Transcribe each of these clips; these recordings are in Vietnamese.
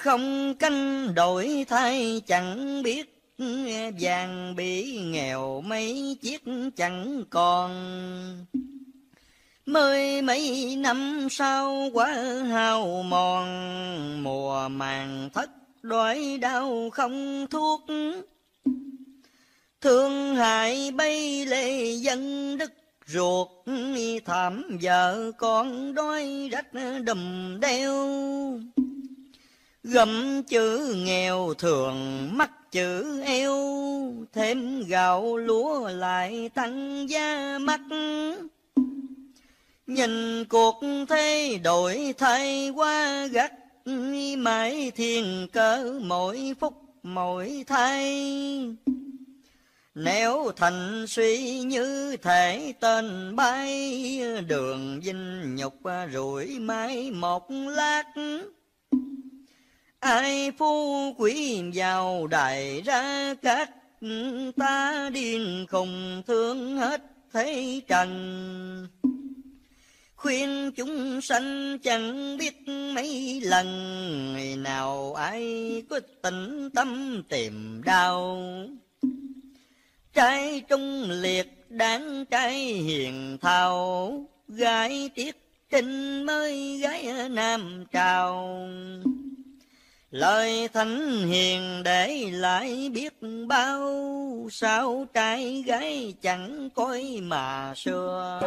không canh đổi thay chẳng biết, vàng bị nghèo mấy chiếc chẳng còn. Mới mấy năm sau quá hao mòn, mùa màng thất đói đau không thuốc. Thương hại bay lệ dân đất ruột, thảm vợ con đói rách đùm đeo. Gầm chữ nghèo thường mắc chữ eo, thêm gạo lúa lại tăng giá mắc. Nhìn cuộc thế đổi thay quá gắt, mãi thiên cớ mỗi phút mỗi thay. Nếu thành suy như thể tên bay, đường dinh nhục rủi mãi một lát. Ai phú quý giàu đại ra cát, ta điên khùng thương hết thế trần. Khuyên chúng sanh chẳng biết mấy lần, nào ai có tĩnh tâm tìm đau. Trai trung liệt đáng trai hiền thao, gái tiết trinh mới gái nam trào. Lời thánh hiền để lại biết bao, sao trai gái chẳng coi mà xưa.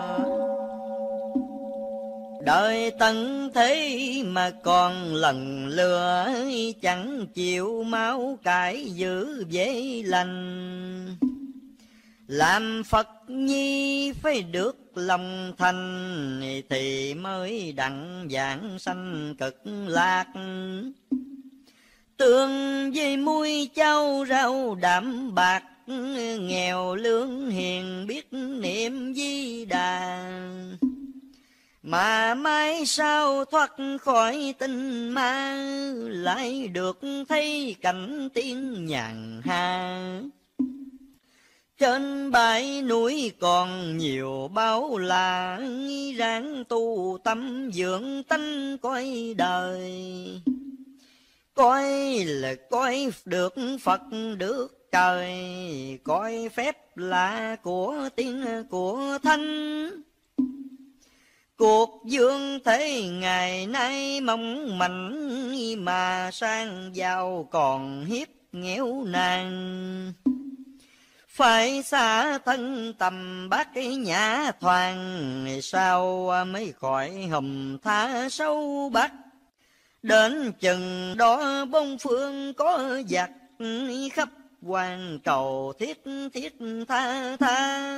Đời tận thế mà còn lần lừa, chẳng chịu máu cải giữ dễ lành. Làm Phật nhi phải được lòng thành, thì mới đặng giảng sanh cực lạc. Tương với muối cháo rau đạm bạc, nghèo lương hiền biết niệm Di Đà. Mà mai sau thoát khỏi tinh ma, lại được thấy cảnh tiên nhàn hạ. Trên bãi núi còn nhiều báo là, ráng tu tâm dưỡng tánh coi đời. Coi là coi được Phật được trời, coi phép là của tiên của thánh. Cuộc dương thế ngày nay mong manh, mà sang giàu còn hiếp nghèo nàn. Phải xa thân tầm bác cái nhã thoàng, sao mới khỏi hầm tha sâu bắc. Đến chừng đó bốn phương có giặc, khắp hoàng cầu thiết thiết tha tha.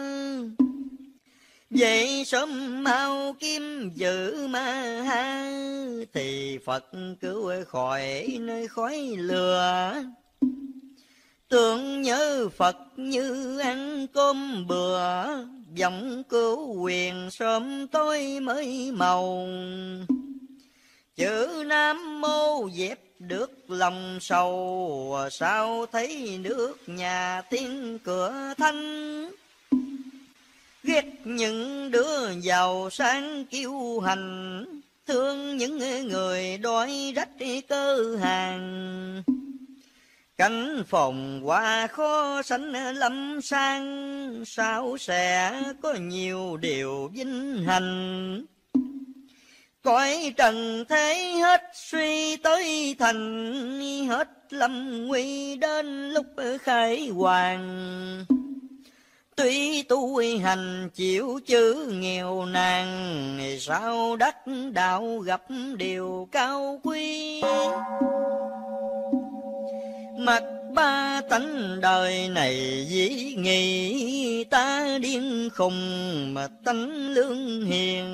Vậy sớm mau kiếm giữ ma ha, thì Phật cứu khỏi nơi khói lửa. Tưởng nhớ Phật như ăn cơm bừa, vọng cứu quyền sớm tối mới màu. Chữ Nam Mô dẹp được lòng sầu, sao thấy nước nhà thiên cửa thanh. Ghét những đứa giàu sang kiêu hành, thương những người đói rách cơ hàng. Cảnh phòng qua khó sánh lâm sang, sao sẽ có nhiều điều vinh hành. Cõi trần thế hết suy tới thành, hết lâm nguy đến lúc khai hoàng. Tuy tu hành chịu chữ nghèo nàn, sao đắc đạo gặp điều cao quý. Mặc ba tánh đời này dĩ nghị, ta điên khùng mà tánh lương hiền.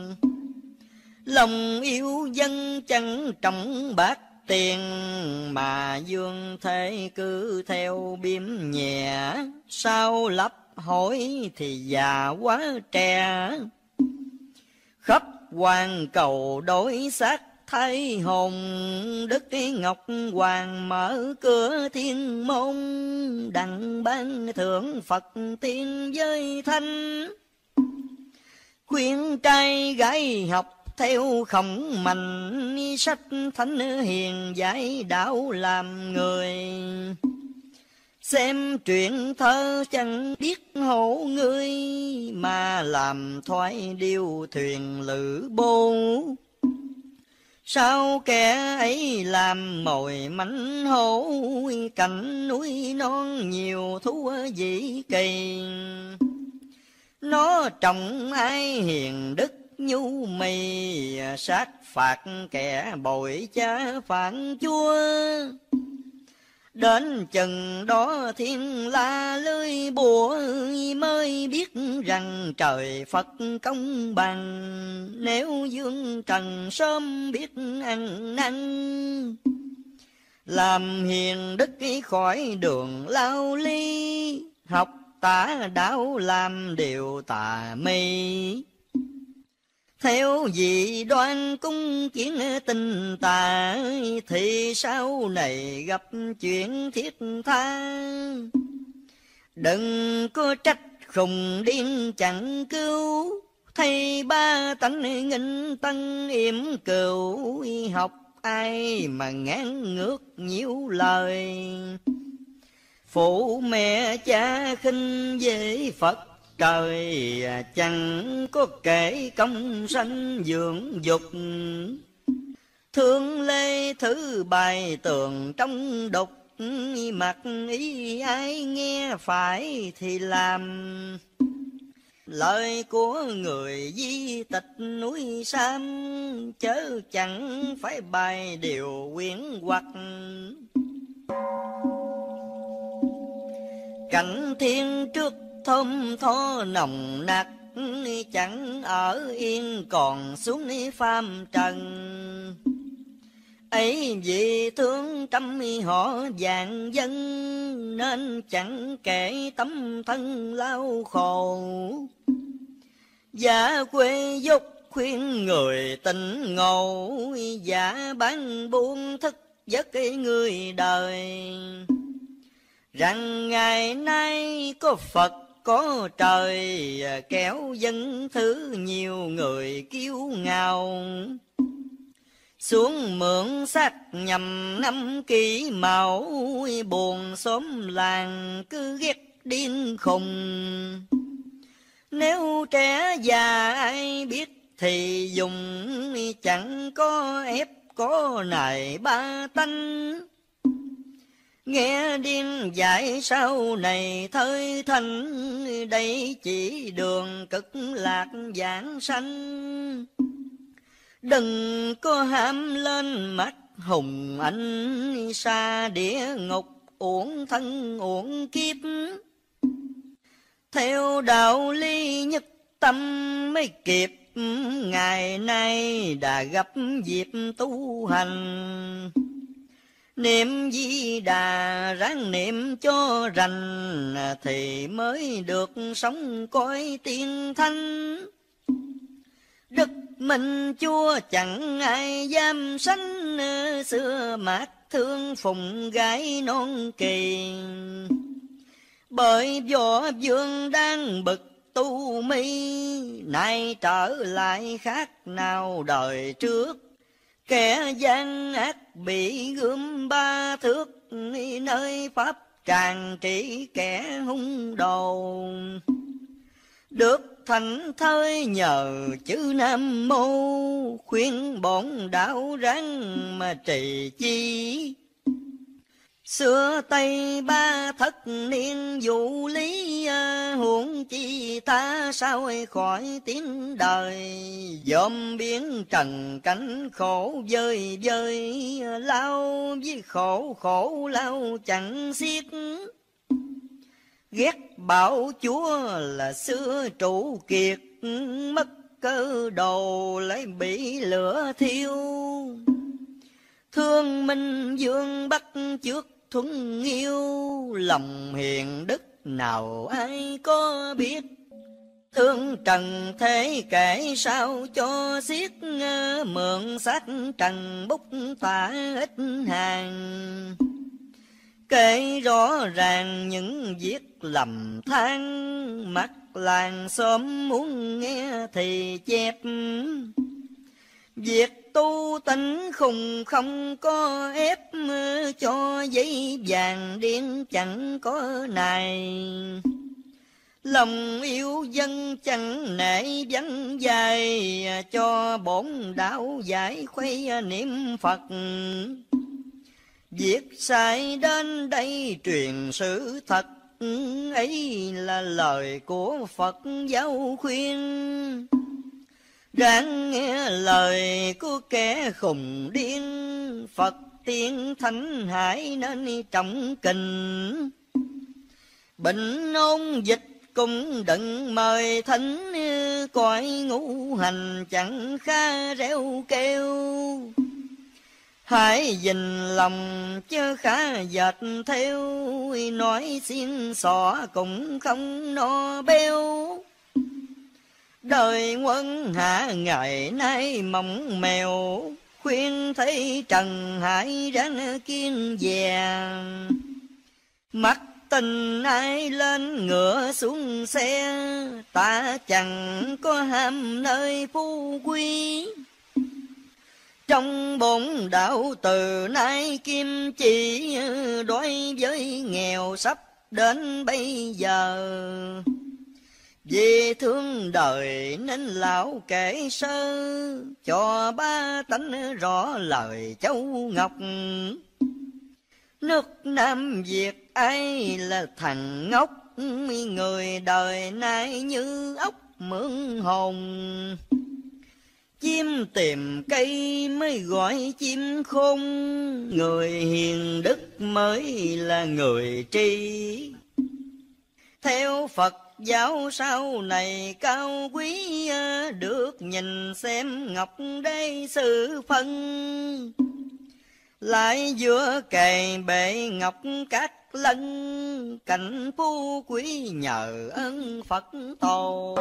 Lòng yêu dân chẳng trọng bạc tiền, mà dương thế cứ theo biếm nhẹ. Sao lấp hỏi thì già quá trẻ, khắp hoàn cầu đối xác thay hồn. Đức Ngọc Hoàng mở cửa thiên môn, đặng ban thưởng Phật tiên giới thanh. Khuyên trai gái học theo khổng mạnh, sách thánh hiền giải đạo làm người. Xem truyện thơ chẳng biết hổ ngươi, mà làm thoái điêu thuyền lữ bô. Sao kẻ ấy làm mồi mảnh hổ, cạnh núi non nhiều thú vị kỳ. Nó trọng ai hiền đức nhu mì, sát phạt kẻ bội cha phản chúa. Đến chừng đó thiên la lưới bùa, mới biết rằng trời Phật công bằng. Nếu dương trần sớm biết ăn năn, làm hiền đức khỏi đường lao ly. Học tà đạo làm điều tà mê, theo dị đoan cung kiến tình tà. Thì sau này gặp chuyện thiết tha, đừng có trách khùng điên chẳng cứu. Thay ba tánh nghinh tân yểm cừu, học ai mà ngán ngược nhiêu lời. Phụ mẹ cha khinh dễ Phật trời, chẳng có kể công sanh dưỡng dục. Thương lê thứ bài tường trong đục, mặc ý ai nghe phải thì làm. Lời của người di tịch núi Sam, chớ chẳng phải bài điều quyến hoặc. Cảnh thiên trước thơm tho nồng nặc, chẳng ở yên còn xuống phàm trần. Ấy vì thương trăm họ vạn dân, nên chẳng kể tấm thân lao khổ. Giả quê dục khuyên người tỉnh ngộ, giả bán buôn thức giấc người đời. Rằng ngày nay có Phật có trời, kéo dân thứ nhiều người kiêu ngạo. Xuống mượn xác nhằm năm kỷ mão, buồn xóm làng cứ ghét điên khùng. Nếu trẻ già ai biết thì dùng, chẳng có ép có nài ba tánh. Nghe điên dạy sau này thơi thanh, đây chỉ đường cực lạc giảng sanh. Đừng có ham lên mắt hùng anh, xa địa ngục uổng thân uổng kiếp. Theo đạo lý nhất tâm mới kịp, ngày nay đã gặp dịp tu hành. Niệm Di Đà ráng niệm cho rành, thì mới được sống cõi tiên thanh. Đức Minh Chúa chẳng ai dám sánh, xưa mát thương phụng gái non kỳ. Bởi võ vương đang bực tu mi, nay trở lại khác nào đời trước. Kẻ gian ác bị gươm ba thước, nơi pháp tràng trị kẻ hung đồ. Được thành thơi nhờ chữ Nam Mô, khuyên bổn đạo ráng mà trì chi. Xưa Tây ba thất niên vũ lý, huống chi ta sao khỏi tiếng đời. Dòm biến trần cảnh khổ vơi vơi, lao với khổ khổ lao chẳng xiết. Ghét bảo chúa là xưa trụ kiệt, mất cơ đồ lại bị lửa thiêu. Thương Minh Vương bắt trước thuần yêu, lòng hiền đức nào ai có biết. Thương trần thế kể sao cho xiết, mượn xác trần bút tả ít hàng. Kể rõ ràng những việc lầm than, mắt làng xóm muốn nghe thì chép. Việc tu tịnh khùng không có ép, cho giấy vàng điên chẳng có này. Lòng yêu dân chẳng nể vắng dài, cho bổn đạo giải khuây niệm Phật. Việc sai đến đây truyền sự thật, ấy là lời của Phật giáo khuyên. Ráng nghe lời của kẻ khùng điên, Phật tiên thánh hãy nên trọng kình. Bệnh ôn dịch cũng đừng mời thánh, cõi ngũ hành chẳng khá reo kêu. Hãy dình lòng chứ khá dệt theo, nói xin xỏ cũng không no béo. Đời quân hạ ngày nay mỏng mèo, khuyên thấy trần hãy ráng kiên dè. Mắt tình ai lên ngựa xuống xe, ta chẳng có ham nơi phú quý. Trong bổn đạo từ nay kim chỉ, đối với nghèo sắp đến bây giờ. Vì thương đời nên lão kể sơ, cho ba tánh rõ lời Châu Ngọc. Nước Nam Việt ai là thằng ngốc, người đời nay như ốc mượn hồn. Chim tìm cây mới gọi chim khôn, người hiền đức mới là người tri. Theo Phật giáo sau này cao quý, được nhìn xem ngọc đế sự phân. Lại giữa kề bệ ngọc các lân, cảnh phú quý nhờ ơn Phật tổ.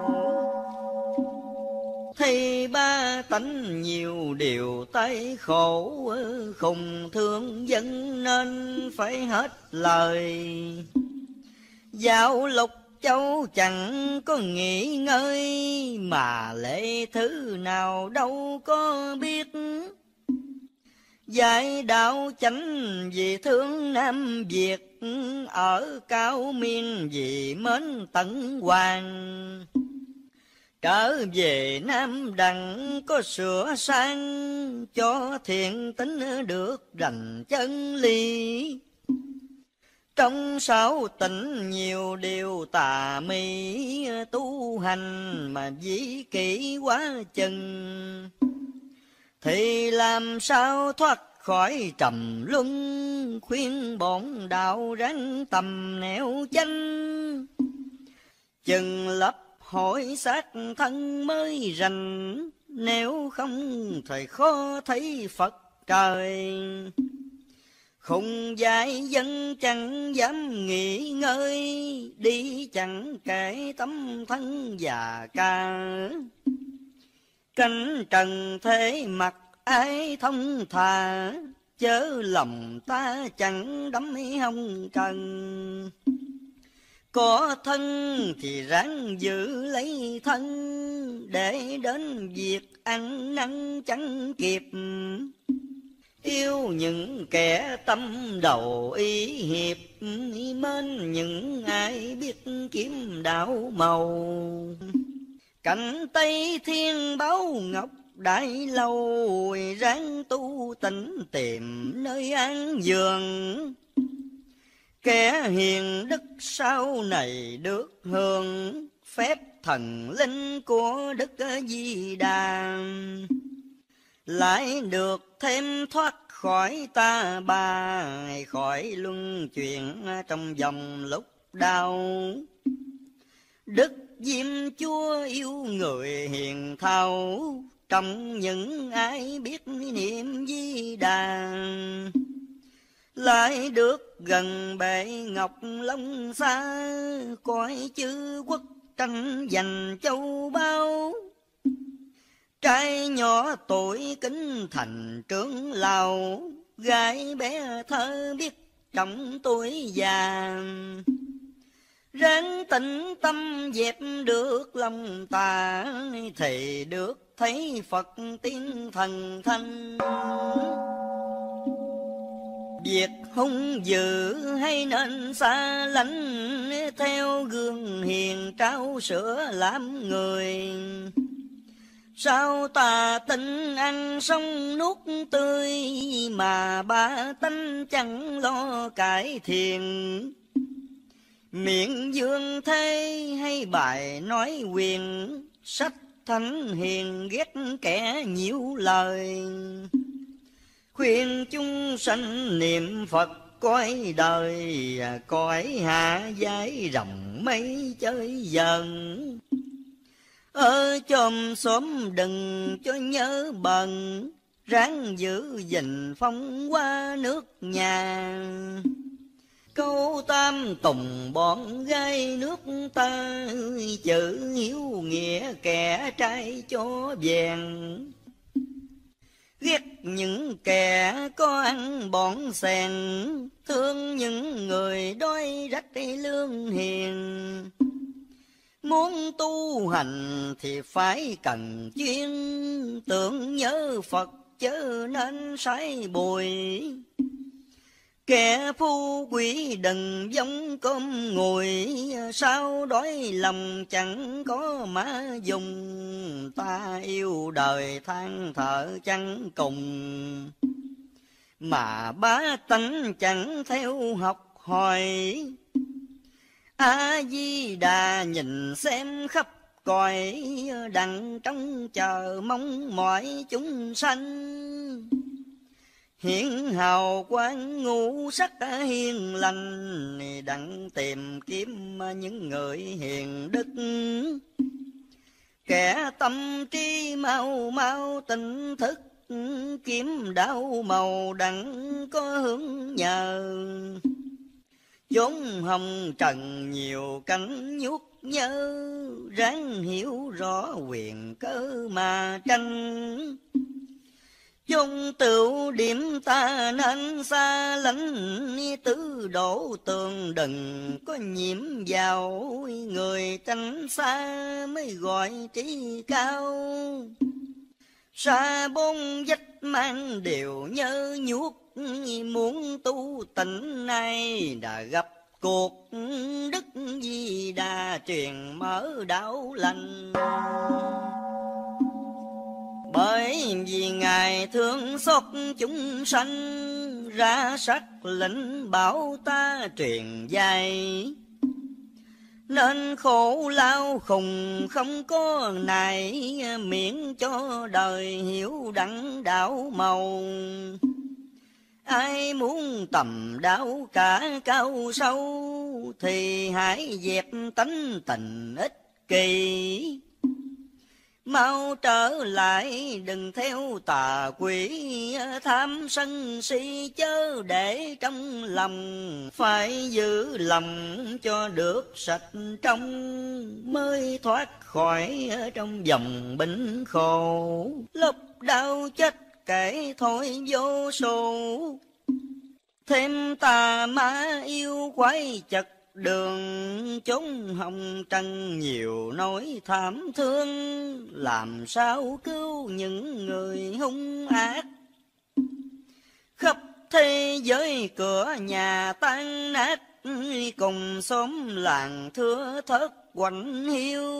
Thì ba tánh nhiều điều tay khổ, khùng thương dân nên phải hết lời. Dạo Lục Châu chẳng có nghỉ ngơi, mà lễ thứ nào đâu có biết. Dạy đạo chánh vì thương Nam Việt, ở cao miên vì mến Tấn Hoàng. Trở về Nam Đặng có sửa sang, cho thiện tính được rành chân lý. Trong sáu tỉnh nhiều điều tà mị, tu hành mà dĩ kỷ quá chừng. Thì làm sao thoát khỏi trầm luân, khuyên bổn đạo ráng tầm nẻo chánh. Chừng lập hỏi xác thân mới rành, nếu không thời khó thấy Phật trời. Khùng dại dân chẳng dám nghỉ ngơi, đi chẳng kể tấm thân già ca. Cánh trần thế mặt ai thông thà, chớ lòng ta chẳng đắm hông trần. Có thân thì ráng giữ lấy thân, để đến việc ăn năn chẳng kịp. Yêu những kẻ tâm đầu ý hiệp, mến những ai biết kiếm đạo màu. Cảnh Tây Thiên Báo Ngọc Đại Lâu, ráng tu tịnh tìm nơi an giường. Kẻ hiền đức sau này được hưởng, phép thần linh của Đức Di Đà. Lại được thêm thoát khỏi ta bà, khỏi luân chuyển trong vòng lúc đau. Đức Diêm Chúa yêu người hiền thao, trong những ai biết niệm Di Đà. Lại được gần bệ ngọc long xa, cõi chư quốc tranh giành châu báu. Trai nhỏ tuổi kính thành trưởng lão, gái bé thơ biết trọng tuổi già. ráng tĩnh tâm dẹp được lòng tà, thì được thấy Phật tiên thần thanh. Việc hung dữ hay nên xa lánh, theo gương hiền trao sữa làm người. Sao tà tinh ăn xong nuốt tươi, mà ba tánh chẳng lo cải thiện. Miệng dương thế hay bài nói quyền, sách thánh hiền ghét kẻ nhiễu lời. Khuyên chúng sanh niệm Phật coi đời, cõi hạ giải rộng mấy chơi dần. Ở chòm xóm đừng cho nhớ bần, ráng giữ gìn phong qua nước nhà. Câu tam tùng bọn gái nước ta, chữ hiếu nghĩa kẻ trai cho vẹn. Ghét những kẻ có ăn bỏng xèn, thương những người đói rách lương hiền. Muốn tu hành thì phải cần chuyên, tưởng nhớ Phật chớ nên sái bùi. Kẻ phu quỷ đừng giống cơm ngùi, sao đói lòng chẳng có má dùng. Ta yêu đời than thở chẳng cùng, mà bá tánh chẳng theo học hỏi. A Di Đà nhìn xem khắp cõi, đặng trong chờ mong mọi chúng sanh. Hiển hào quang ngũ sắc hiền lành, đặng tìm kiếm những người hiền đức. Kẻ tâm trí mau mau tỉnh thức, kiếm đạo màu đặng có hướng nhờ. Chốn hồng trần nhiều cánh nhút nhớ, ráng hiểu rõ quyền cớ mà tranh. Chung tựu điểm ta nên xa lánh, tứ đổ tường đừng có nhiễm vào. Người tránh xa mới gọi trí cao, xa bốn vách mang đều nhớ nhuốc. Muốn tu tịnh này đã gặp cuộc, Đức Di Đà truyền mở đạo lành. Bởi vì Ngài thương xót chúng sanh, ra sắc lệnh bảo ta truyền dạy. Nên khổ lao khùng không có này, miễn cho đời hiểu đặng đạo màu. Ai muốn tầm đạo cả cao sâu, thì hãy dẹp tánh tình ích kỷ. Mau trở lại đừng theo tà quỷ, tham sân si chớ để trong lòng. Phải giữ lòng cho được sạch trong, mới thoát khỏi trong vòng bệnh khổ. Lúc đau chết kể thôi vô số, thêm tà ma yêu quái chật đường. Chốn hồng trần nhiều nỗi thảm thương, làm sao cứu những người hung ác. Khắp thế giới cửa nhà tan nát, cùng xóm làng thưa thớt quạnh hiu.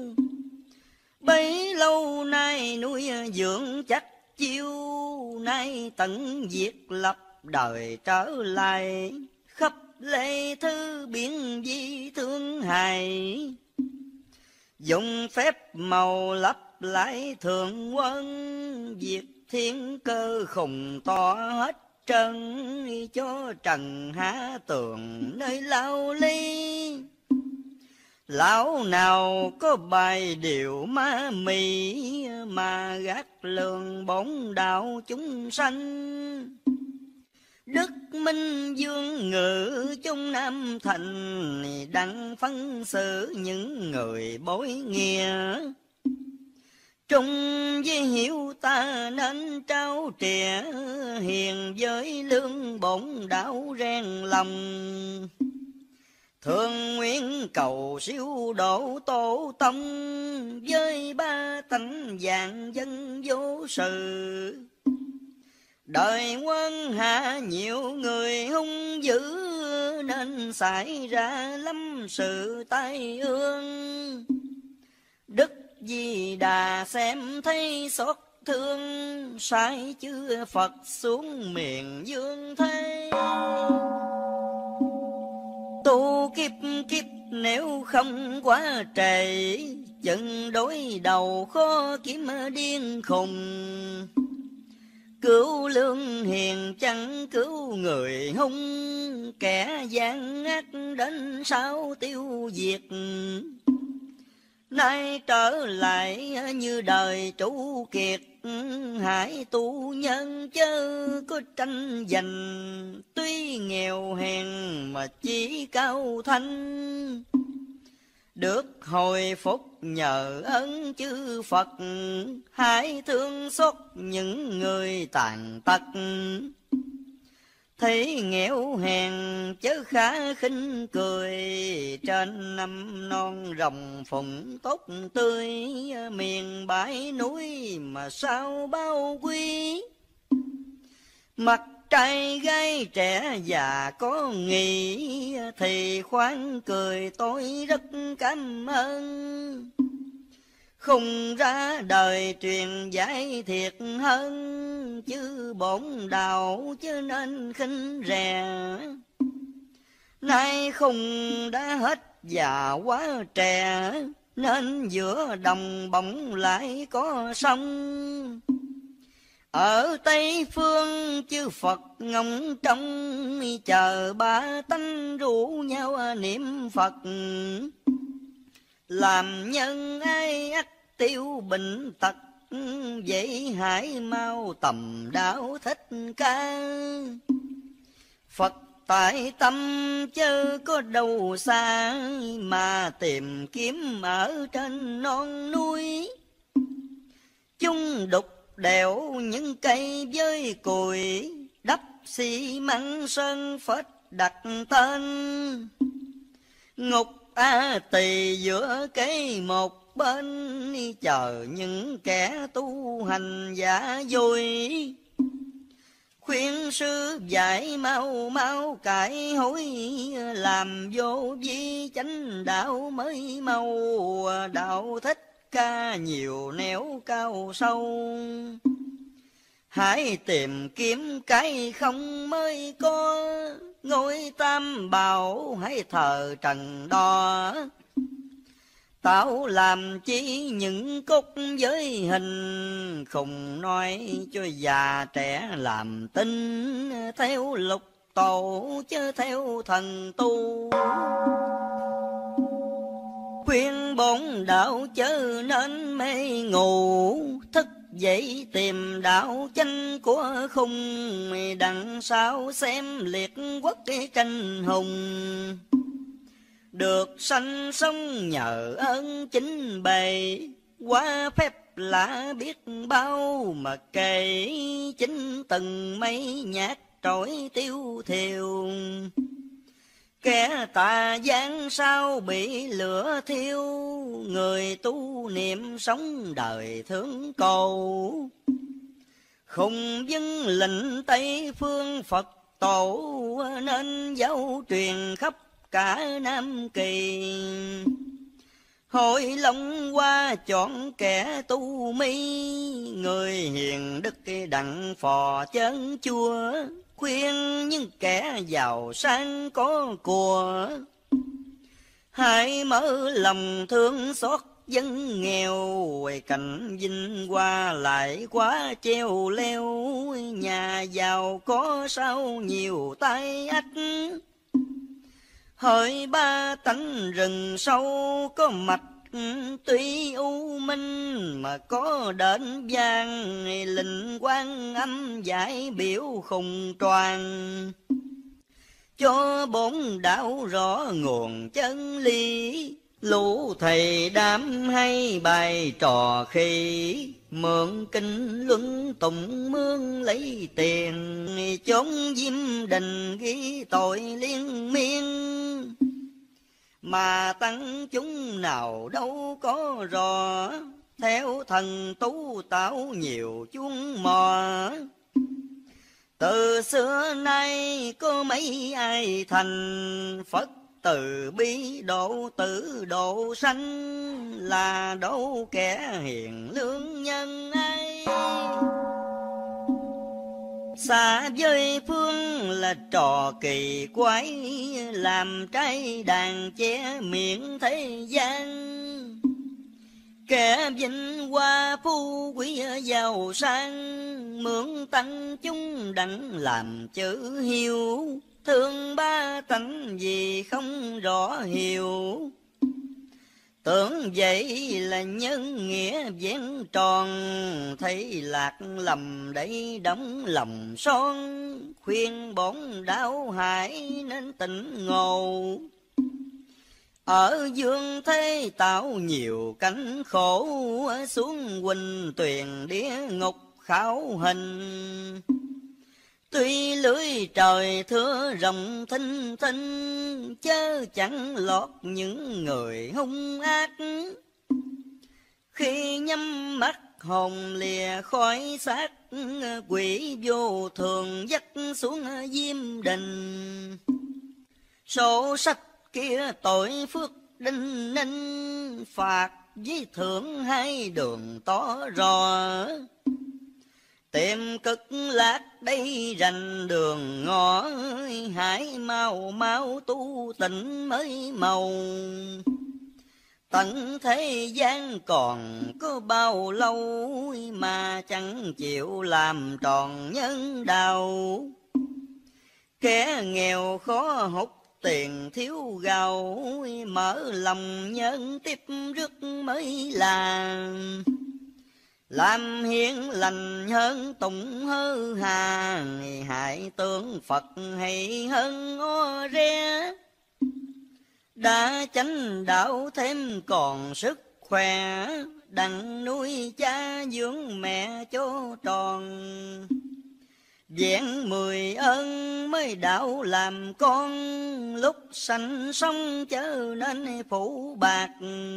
Bấy lâu nay nuôi dưỡng chắc chiêu, nay tận diệt lập đời trở lại. Khắp lễ thư biển di thương hài, dùng phép màu lấp lại thượng quân. Việc thiên cơ khùng to hết trần, cho trần há tường nơi lao ly. Lão nào có bài điệu ma mị, mà gác lường bổn đạo chúng sanh. Đức Minh Dương ngự trong Nam Thành, đặng phân xử những người bối nghĩa. Trung với hiểu ta nên trao trẻ, hiền với lương bổn đạo rèn lòng. Thương nguyện cầu siêu độ tổ tông, với ba tánh vạn dân vô sự. Đời quân hạ nhiều người hung dữ, nên xảy ra lắm sự tai ương. Đức Di Đà xem thấy xót thương, sai chư Phật xuống miền dương thế. Tu kiếp kiếp nếu không quá trễ, chừng đối đầu khó kiếm điên khùng. Cứu lương hiền chẳng cứu người hung, kẻ gian ác đến sao tiêu diệt. Nay trở lại như đời chủ kiệt, hãy tu nhân chớ có tranh giành. Tuy nghèo hèn mà chỉ cao thanh, được hồi phúc nhờ ơn chư Phật. Hãy thương xót những người tàn tật, thấy nghèo hèn chớ khá khinh cười. Trên năm non rồng phụng tốt tươi, miền bãi núi mà sao bao quý. Mặt trai gái trẻ già có nghĩ, thì khoan cười tôi rất cảm ơn. Không ra đời truyền giải thiệt hơn, chứ bổn đạo chứ nên khinh rè. Nay không đã hết già quá trẻ, nên giữa đồng bỗng lại có sông. Ở Tây Phương chư Phật ngóng trông, chờ ba tánh rủ nhau niệm Phật. Làm nhân ai ắt tiêu bệnh tật, vậy hãy mau tầm đạo Thích Ca. Phật tại tâm chớ có đâu xa, mà tìm kiếm ở trên non núi. Chung đục đẽo những cây với cùi, đắp xi măng sơn phết đặt tên. Ngục A Tỳ giữa cây một bên, chờ những kẻ tu hành giả dối. Khuyên sư dạy mau mau cải hối, làm vô vi chánh đạo mới mau. Đạo Thích Ca nhiều nẻo cao sâu, hãy tìm kiếm cái không mới có. Ngôi Tam Bảo hãy thờ trần đo, tạo làm chi những cốt giới hình. Không nói cho già trẻ làm tin, theo lục tổ chứ theo thần tu. Khuyên bổn đạo chớ nên mê ngủ, thức dậy tìm đạo chánh của khung. Đằng sau xem liệt quốc tranh hùng, được sanh sống nhờ ơn chính bề. Qua phép lạ biết bao mà kể, chính từng mấy nhát trỗi tiêu thiêu. Kẻ tà gian sao bị lửa thiêu, người tu niệm sống đời thương cầu. Không dâng lệnh Tây Phương Phật tổ, nên giáo truyền khắp cả Nam Kỳ. Hội Long Hoa chọn kẻ tu mi, người hiền đức đặng phò chân chua. Khuyên những kẻ giàu sang có của, hãy mở lòng thương xót dân nghèo. Cảnh vinh hoa lại quá treo leo, nhà giàu có sao nhiều tai ách. Hỡi ba tánh rừng sâu có mạch, tuy u minh mà có đến vang. Lệnh Quan Âm giải biểu khùng toàn, cho bổn đạo rõ nguồn chân lý. Lũ thầy đám hay bài trò khi, mượn kinh luân tụng mương lấy tiền. Chốn diêm đình ghi tội liên miên, mà tăng chúng nào đâu có rõ, theo thần tú tạo nhiều chuông mò. Từ xưa nay có mấy ai thành, Phật từ bi độ tử độ sanh, là đâu kẻ hiền lương nhân ai. Xa với phương là trò kỳ quái, làm trái đàn che miệng thế gian. Kẻ vinh hoa phú quý giàu sang, mượn tăng chúng đặng làm chữ hiếu. Thương ba tánh gì không rõ hiểu, tưởng vậy là nhân nghĩa vẹn tròn. Thấy lạc lầm đấy đóng lòng son, khuyên bổn đạo hải nên tỉnh ngộ. Ở dương thế tạo nhiều cánh khổ, xuống huỳnh tuyền địa ngục khảo hình. Tuy lưới trời thưa rộng thinh thinh, chớ chẳng lọt những người hung ác. Khi nhắm mắt hồn lìa khỏi xác, quỷ vô thường dắt xuống diêm đình. Sổ sách kia tội phước đinh ninh, phạt với thưởng hai đường tỏ rõ. Tìm cực lạc đây rành đường ngõ, hãy mau mau tu tịnh mới màu. Tận thế gian còn có bao lâu, mà chẳng chịu làm tròn nhân đạo. Kẻ nghèo khó hút tiền thiếu gạo, mở lòng nhân tiếp rước mới làm hiền lành hơn tụng hơ hà. Hãy tưởng Phật hay hơn o re, đã chánh đạo thêm còn sức khỏe. Đặng nuôi cha dưỡng mẹ cho tròn, vẹn 10 ơn mới đạo làm con. Lúc sanh sống chớ nên phụ bạc,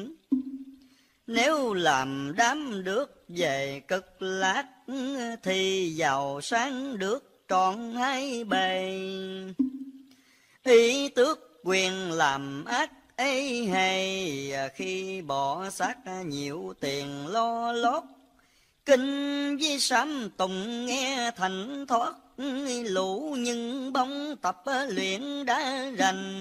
nếu làm đám được về cực lạc. Thì giàu sang được trọn hai bề, ý tước quyền làm ác ê hề. Khi bỏ xác nhiều tiền lo lót, kinh với sám tùng nghe thành thoát. Lũ nhưng bóng tập luyện đã rành,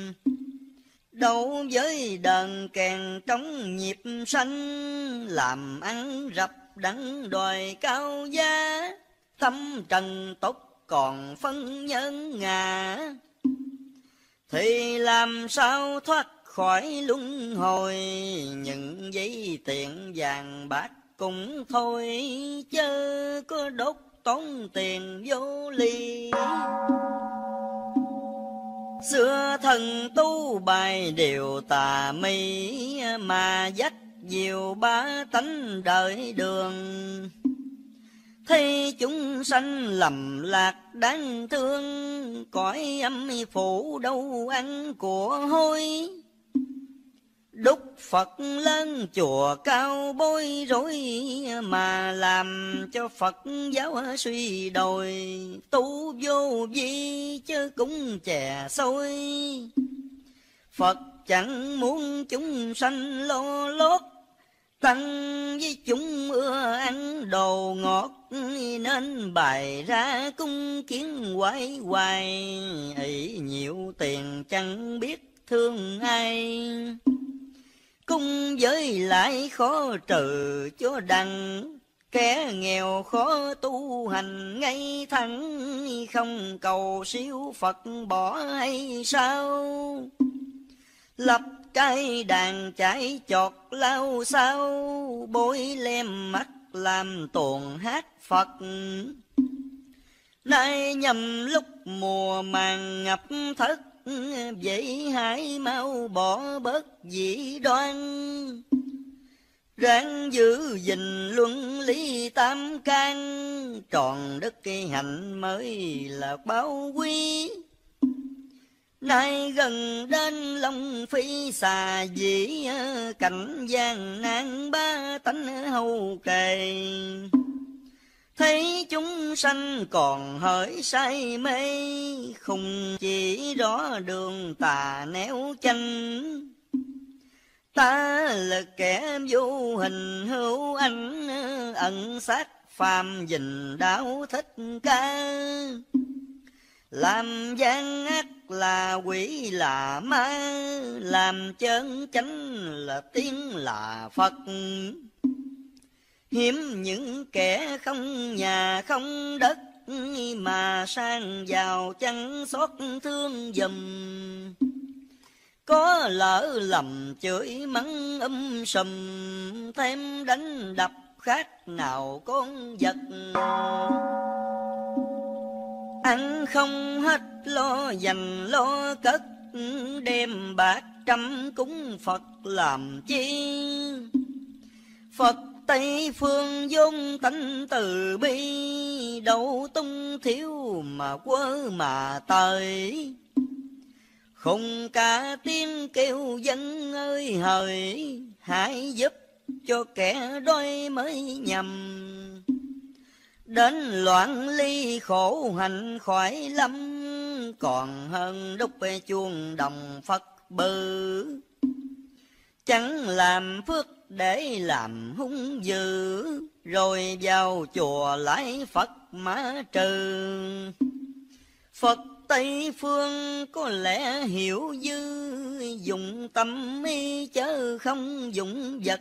đâu với đờn kèn trong nhịp sanh. Làm ăn rập đặng đòi cao giá, thâm trần tốc còn phân nhân ngà. Thì làm sao thoát khỏi luân hồi, những giấy tiền vàng bạc cũng thôi. Chớ có đốt tốn tiền vô lý. Xưa thần tu bài điều tà mị, mà dắt diều ba tánh đời đường. Thấy chúng sanh lầm lạc đáng thương, cõi âm phủ đâu ăn của hôi. Đúc Phật lên chùa cao bối rối, mà làm cho Phật giáo suy đồi. Tu vô vi chứ cũng chè xôi, Phật chẳng muốn chúng sanh lo lót. Tăng với chúng ưa ăn đồ ngọt, nên bày ra cung kiến hoài hoài. Ý nhiều tiền chẳng biết thương ai, cung giới lại khó trừ cho đặng. Kẻ nghèo khó tu hành ngay thẳng, không cầu siêu Phật bỏ hay sao. Lập cái đàn chạy chọt lao sao, bôi lem mắt làm tuồng hát Phật. Nay nhằm lúc mùa màng ngập thất, vậy hãy mau bỏ bớt dị đoan. Ráng giữ gìn luân lý tam can, tròn đức cái hạnh mới là báo quý. Nay gần đến Long Phi xà dĩ, cảnh gian nan ba tánh hầu kề. Thấy chúng sanh còn hỡi say mê, không chỉ rõ đường tà néo chanh. Ta là kẻ vô hình hữu anh, ẩn sát phàm dình đạo thích ca. Làm gian ác là quỷ là ma, làm chân chánh là tiếng là Phật. Hiếm những kẻ không nhà không đất, mà sang giàu chẳng xót thương giùm. Có lỡ lầm chửi mắng sùm, thêm đánh đập khác nào con vật. Ăn không hết lo dành lo cất, đem bạc trăm cúng Phật làm chi. Phật Tây phương vốn tánh từ bi, đâu tung thiếu mà quơ mà tới. Không cả tiếng kêu dân ơi hỡi, hãy giúp cho kẻ đói mới nhầm. Đến loạn ly khổ hạnh khỏi lắm, còn hơn đúc chuông đồng Phật bự. Chẳng làm phước để làm hung dữ, rồi vào chùa lại Phật mã trừ. Phật Tây phương có lẽ hiểu dư, dùng tâm ý chớ không dùng vật.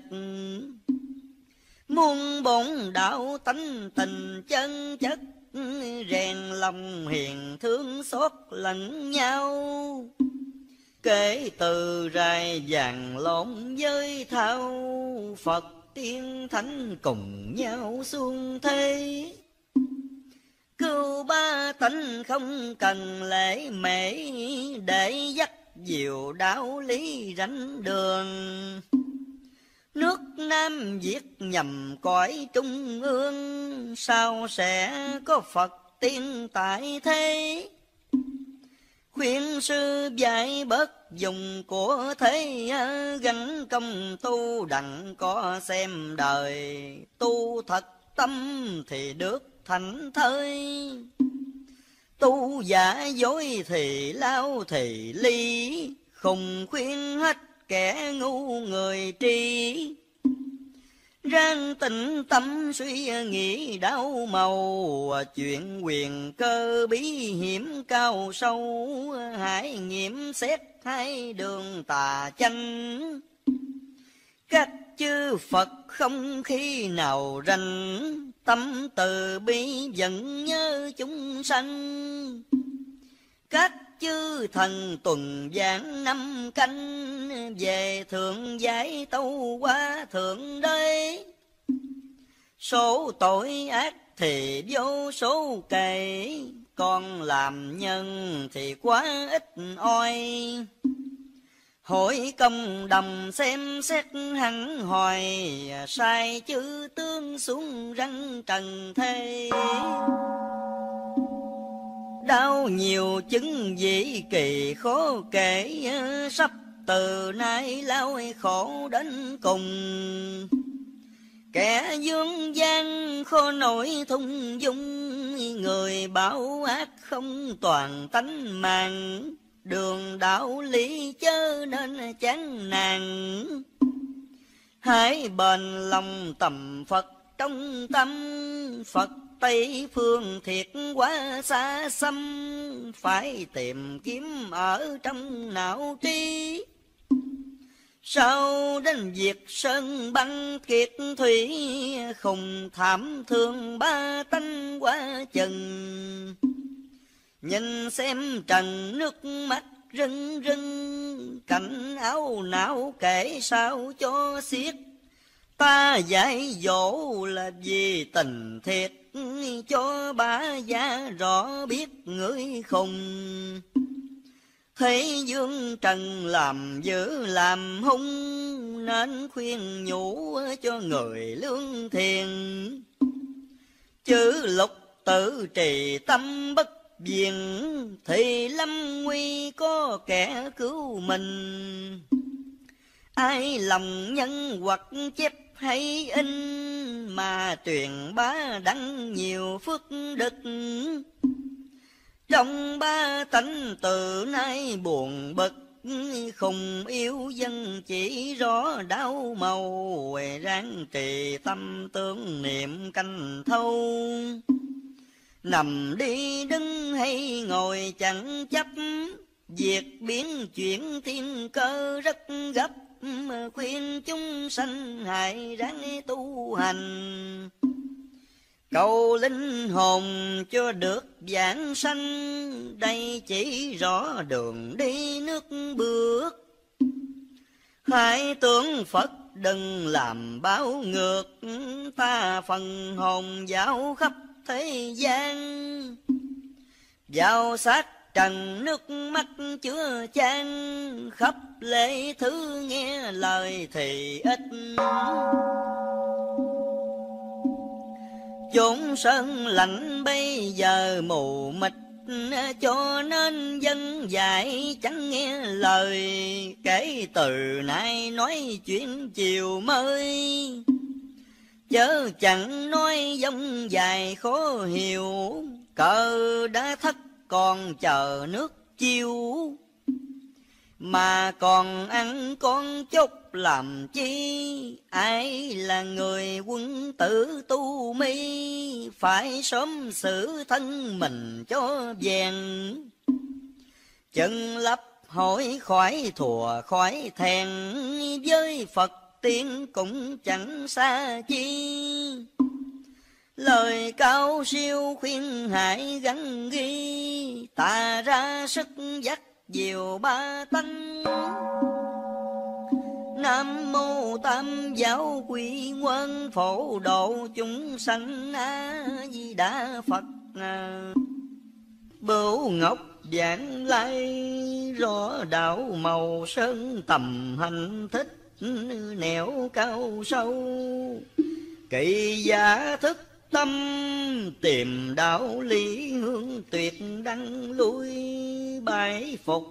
Muôn bổn đạo tánh tình chân chất, rèn lòng hiền thương xót lẫn nhau. Kể từ rài vàng lộn với thao, Phật tiên thánh cùng nhau xuông thế. Cứu ba tánh không cần lễ mễ, để dắt diệu đạo lý rảnh đường. Nước Nam Việt nhằm cõi trung ương, sao sẽ có Phật tiên tại thế. Khuyên sư dạy bớt dùng của thế, gắn công tu đặng có xem đời. Tu thật tâm thì được thành thơi, tu giả dối thì lao thì ly. Không khuyên hết kẻ ngu người tri, ráng tĩnh tâm suy nghĩ đau màu. Chuyện quyền cơ bí hiểm cao sâu, hãy nghiệm xét hai đường tà chánh. Các chư Phật không khi nào rành, tâm từ bi vẫn nhớ chúng sanh. Các chư thần tuần giảng năm canh, về thượng giải tâu qua thượng đế. Số tội ác thì vô số kể, còn làm nhân thì quá ít oi. Hội công đồng xem xét hẳn hoài, sai chữ tướng xuống răng trần thế. Đau nhiều chứng dị kỳ khó kể, sắp từ nay lao khổ đến cùng. Kẻ dương gian khó nổi thung dung, người bảo ác không toàn tánh mạng. Đường đạo lý chớ nên chán nản, hãy bền lòng tầm Phật trong tâm. Phật Tây phương thiệt quá xa xăm, phải tìm kiếm ở trong não trí. Sau đến việc sơn băng kiệt thủy, không thảm thương ba tánh quá chừng. Nhìn xem trần nước mắt rưng rưng, cảnh áo não kể sao cho xiết. Ta dạy dỗ là vì tình thiệt, cho bá gia rõ biết người khùng. Thấy dương trần làm dữ làm hung, nên khuyên nhủ cho người lương thiền. Chữ lục tự trì tâm bất viện, thì lâm nguy có kẻ cứu mình. Ai lòng nhân hoặc chép hay in, mà truyền bá đăng nhiều phước đức. Trong ba tánh từ nay buồn bực, không yêu dân chỉ rõ đau màu. Ráng trì tâm tương niệm canh thâu, nằm đi đứng hay ngồi chẳng chấp. Việc biến chuyển thiên cơ rất gấp, khuyên chúng sanh hãy ráng tu hành. Cầu linh hồn cho được vãng sanh, đây chỉ rõ đường đi nước bước. Hãy tưởng Phật đừng làm báo ngược, ta phần hồn dạo khắp thế gian. Vào sát trần nước mắt chứa chan, khắp lễ thứ nghe lời thì ít. Chốn sơn lạnh bây giờ mù mịt, cho nên dân dạy chẳng nghe lời. Kể từ nay nói chuyện chiều mới, chớ chẳng nói dông dài khó hiểu. Cờ đã thất còn chờ nước chiêu, mà còn ăn con chốc làm chi. Ai là người quân tử tu mi, phải sớm xử thân mình cho vẹn. Chân lấp hỏi khỏi thùa khỏi thẹn, với Phật tiên cũng chẳng xa chi. Lời cao siêu khuyên hãy gắn ghi, ta ra sức dắt diệu ba tánh. Nam mô Tam Giáo Quy Nguyên, phổ độ chúng sanh A Di Đà Phật. Bửu ngọc vạn lai, rõ đạo màu sơn tầm hành thích. Nẻo cao sâu, kỳ giả thức tâm, tìm đạo lý hương tuyệt đăng lui. Bái phục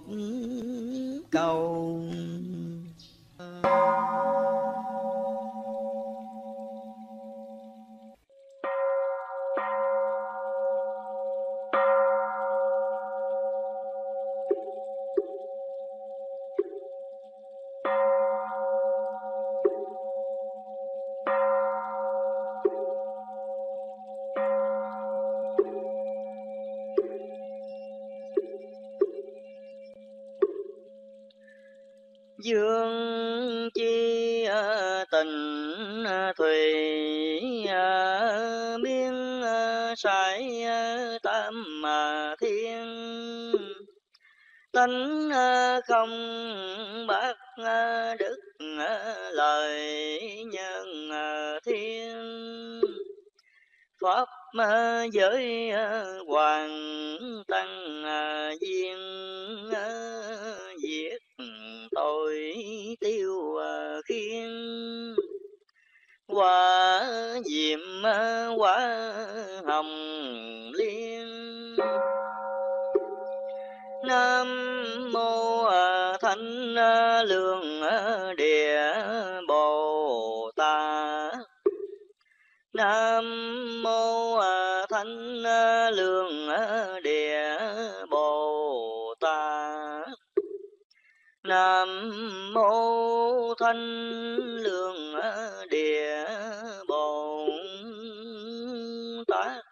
cầu. Dương chi tình thủy, biên sải tam thiên. Tánh không bác đức, lời nhân thiên. Pháp giới hoàng tăng viên, diệt tội tiêu khiên. Quả diệm quả hồng liên. Nam mô Thánh Lương Địa Bồ Tát. Nam mô Thánh Lương Địa Bồ Tát. Nam mô Thánh Lương Địa Bồ Tát.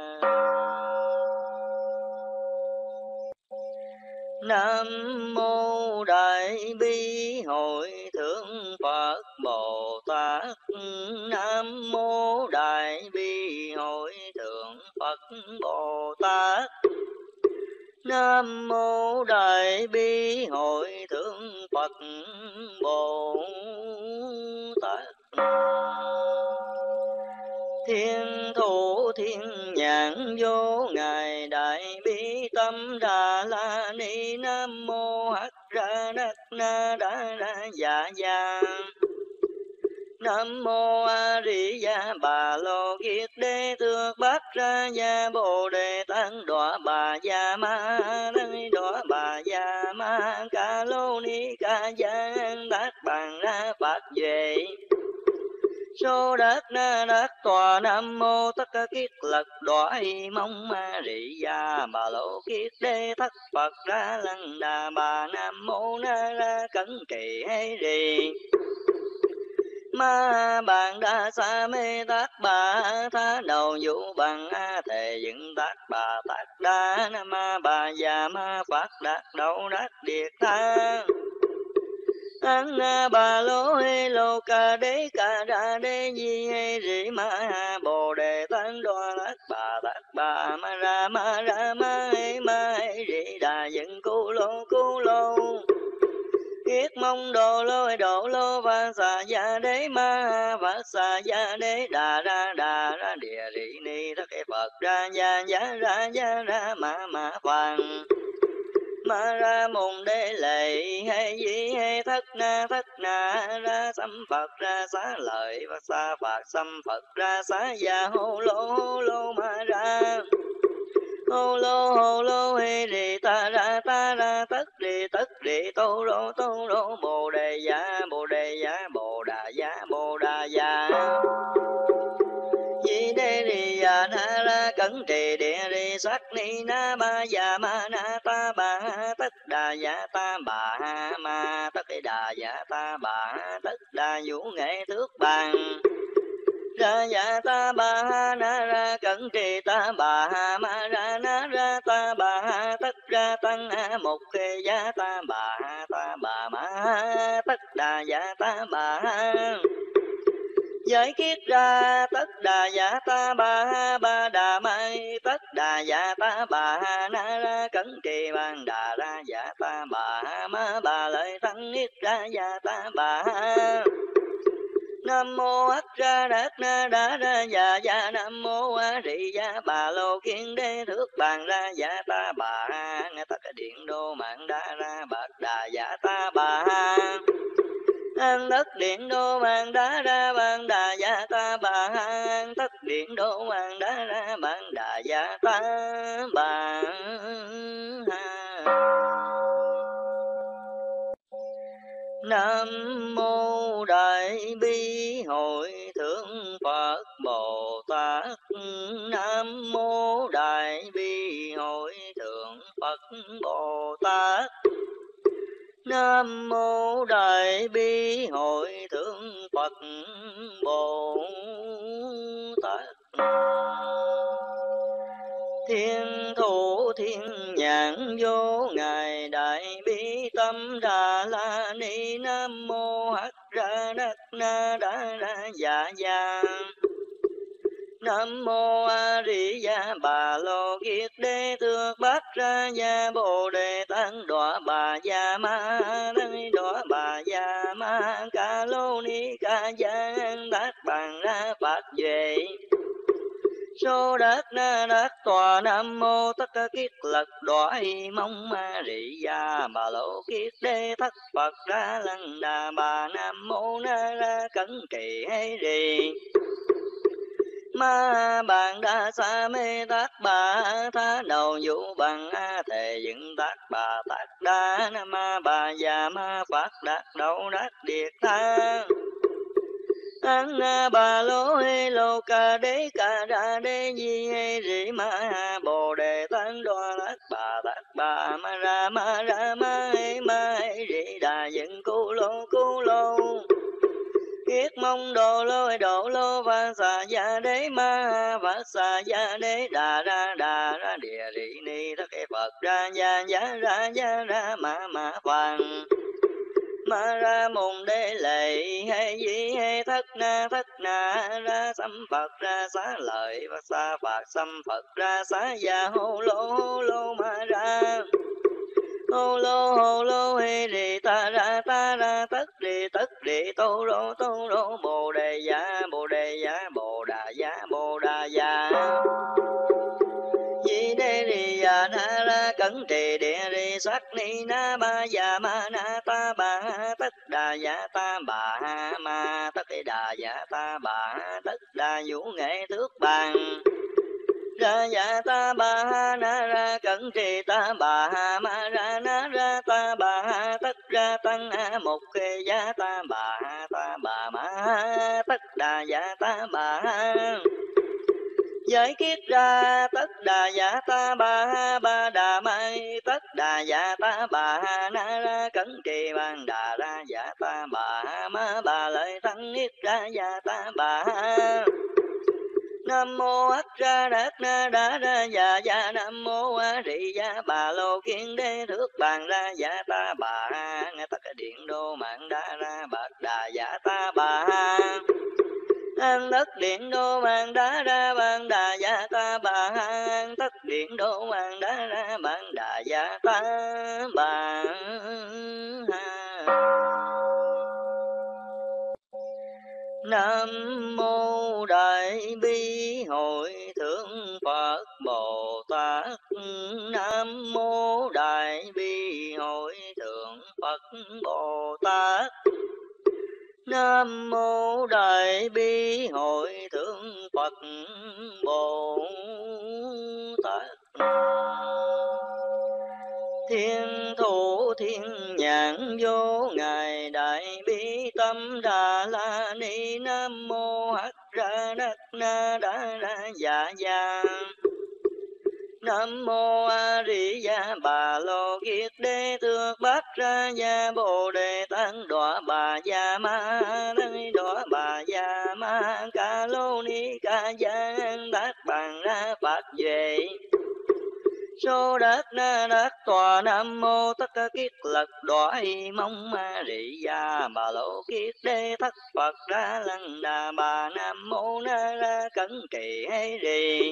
Nam mô Đại Bi Hội Thượng Phật Bồ Tát. Nam mô Đại Bi Hội Thượng Phật Bồ Tát. Nam mô Đại Bi Hội Thượng Phật Bồ Tát. Thiên thủ thiên nhãn vô ngài Đại Bi Tâm Đà La Ni. Nam mô Hắc Ra Đắc Na Đa Đa Dạ Dạ. Nam mô A Di Đà Bà Lô Kiết Đế Thượng Bát Ra Gia Bồ Đề Tăng Đọa Bà Gia Ma Nơi Đọa Bà Gia Ma Ca Lô Ni Ca Giang Đát Bàn Ra Phát Duệ Sô đát na đát tòa. Nam mô tất cả kiết lật đoại mong ma rị gia bà lô kiết đế thất Phật ra lăng đà bà. Nam mô na ra cẩn trì hay rì ma bàn đa sa mê tác bà tha đầu vũ bằng a thề dựng tác bà tác đa. Nam ma bà già ma phát đạt đầu đắc điệt tha an bà lô hê lô ca đế ca ra đế di hê rỉ ma ha bồ đề tăng đoa lát bà ma ra ma hê rỉ đà dựng cu lô kiết mong đồ lô và xà gia đế ma và xà gia đế đà ra địa rỉ ni tất cái Phật ra gia ra ma hoàng ma ra môn đế lệ hay di hay thất na ra xăm Phật ra xá lợi và xa Phật xăm Phật ra xá gia hô lô ma ra hô lô hê rì ta ra tất rì tô rô bồ đề giá bồ đà giá di đê rì ya na ra cẩn trì địa rì sắc ni na ba ya ma na ta bà tất đà ya ta bà ma tất đà ya ta bà tất đà vũ nghệ thước bàn ra ya ta bà na ra cẩn trì ta bà ma ra na ra ta bà tất ra tăng một khê ya ta bà ma tất đà ya ta bà giải kiết ra tất đà dạ ta ba đà mai tất đà dạ ta bà na ra cẩn trì ban đà ra dạ ta bà ma bà lợi tăng niết ra dạ ta bà nam mô ắt ra đát na đá ra dạ nam mô a rị gia bà lô kiên đế thước bàn ra dạ ta bà nghe tất cả điện đô mạng đa ra bạc đà dạ ta bà an tất điện đô mang đá ra ban đà gia ta bà an tất điện đô mang đá ra ban đà gia ta bà. Nam mô Đại Bi Hội Thượng Phật Bồ Tát. Nam mô Đại Bi Hội Thượng Phật Bồ Tát. Nam mô Đại Bi Hội Thượng Phật Bồ Tát. Thiên thủ thiên nhãn vô ngài Đại Bi tâm đà la ni. Nam mô hắc ra đắc na đa ra dạ Nam mô A Di Đà Bà Lô Kiết Đế Thượng Bát Ra Gia Bồ Đề Tăng Đọa Bà Gia Ma Nơi Đọa Bà Gia Ma Ca Lô Ni Ca Giang Đát Bàn Ra Phát Duệ Sô đát na đát tòa. Nam mô tất cả kiết lật đoại mong ma rị gia bà lô kiết đế thất Phật ra lăng đà bà. Nam mô na ra cẩn trì hay rì ma bàn đa sa mê tác bà tha đầu vũ bằng a thề dựng tác bà tác đa. Nam ma bà già ma phát đạt đầu đắc điệt tha an bà lô hê lô ca đế ca ra đế di hê rỉ ma ha bồ đề tăng đoa lát bà tác bà ma ra ma hê rỉ đà dựng cu lô kiết mong đồ lô và xà gia đế ma và xà gia đế đà ra địa rị ni tất cái Phật ra gia ra ma hoàng ma ra môn đế lệ hay di hay thất na ra xăm Phật ra xá lợi và xa Phật xăm Phật ra xá gia hô lô ma ra hô lô hê rì ta ra tất rì tô rô bồ đề giá bồ đà giá di đê rì ya na ra cẩn trì địa rì sắc ni na ba ya ma na ta bà tất đà ya ta bà ma tất đà đà dạ ta bà tất đà vũ nghệ thước bàn. Ra dạ ta bà na ra cẩn trì ta bà ma ra na ra ta bà tất ra tăng một kê giá ta bà ma tất đà dạ ta bà. Giới kiết ra tất đà dạ ta bà ba đà mai tất đà dạ ta bà na ra cẩn trì ban đà ra dạ ta bà ma bà lợi tăng niết ra dạ ta bà. Nam mô ắt ra đát na đá ra dạ dạ nam mô a rị dạ bà lô kiên đế thước bàn ra dạ ta bà. Nghe tất cả điện đô mạng đa ra bạc đà dạ ta bà. An tất điện đô mạng đá ra bàn đà dạ ta bà. An tất điện đô mạng đá ra bàn đà dạ ta bà. Nam mô Đại Bi Hội Thượng Phật Bồ Tát. Nam mô Đại Bi Hội Thượng Phật Bồ Tát. Nam mô Đại Bi Hội Thượng Phật Bồ Tát. Thiên thủ thiên nhãn vô ngài Đại Bi Tâm Đà La Ni. Nam mô Hắc Ra Đắc Na Đa Ra Dạ Dạ. Nam mô A Di Đà Bà Lô Kiết Đế Thước Bát Ra Gia Bồ Đề Tăng Đọa Bà Gia Ma Nơi Đọa Bà Gia Ma Ca Lô Ni Ca Giang Đát Bàn Ra Phát Duệ Sô đát na đát tòa. Nam mô tất cả kiết lật đoại mong ma rị gia bà lô kiết đế thất Phật ra lăng đà bà. Nam mô na ra cẩn trì hay rì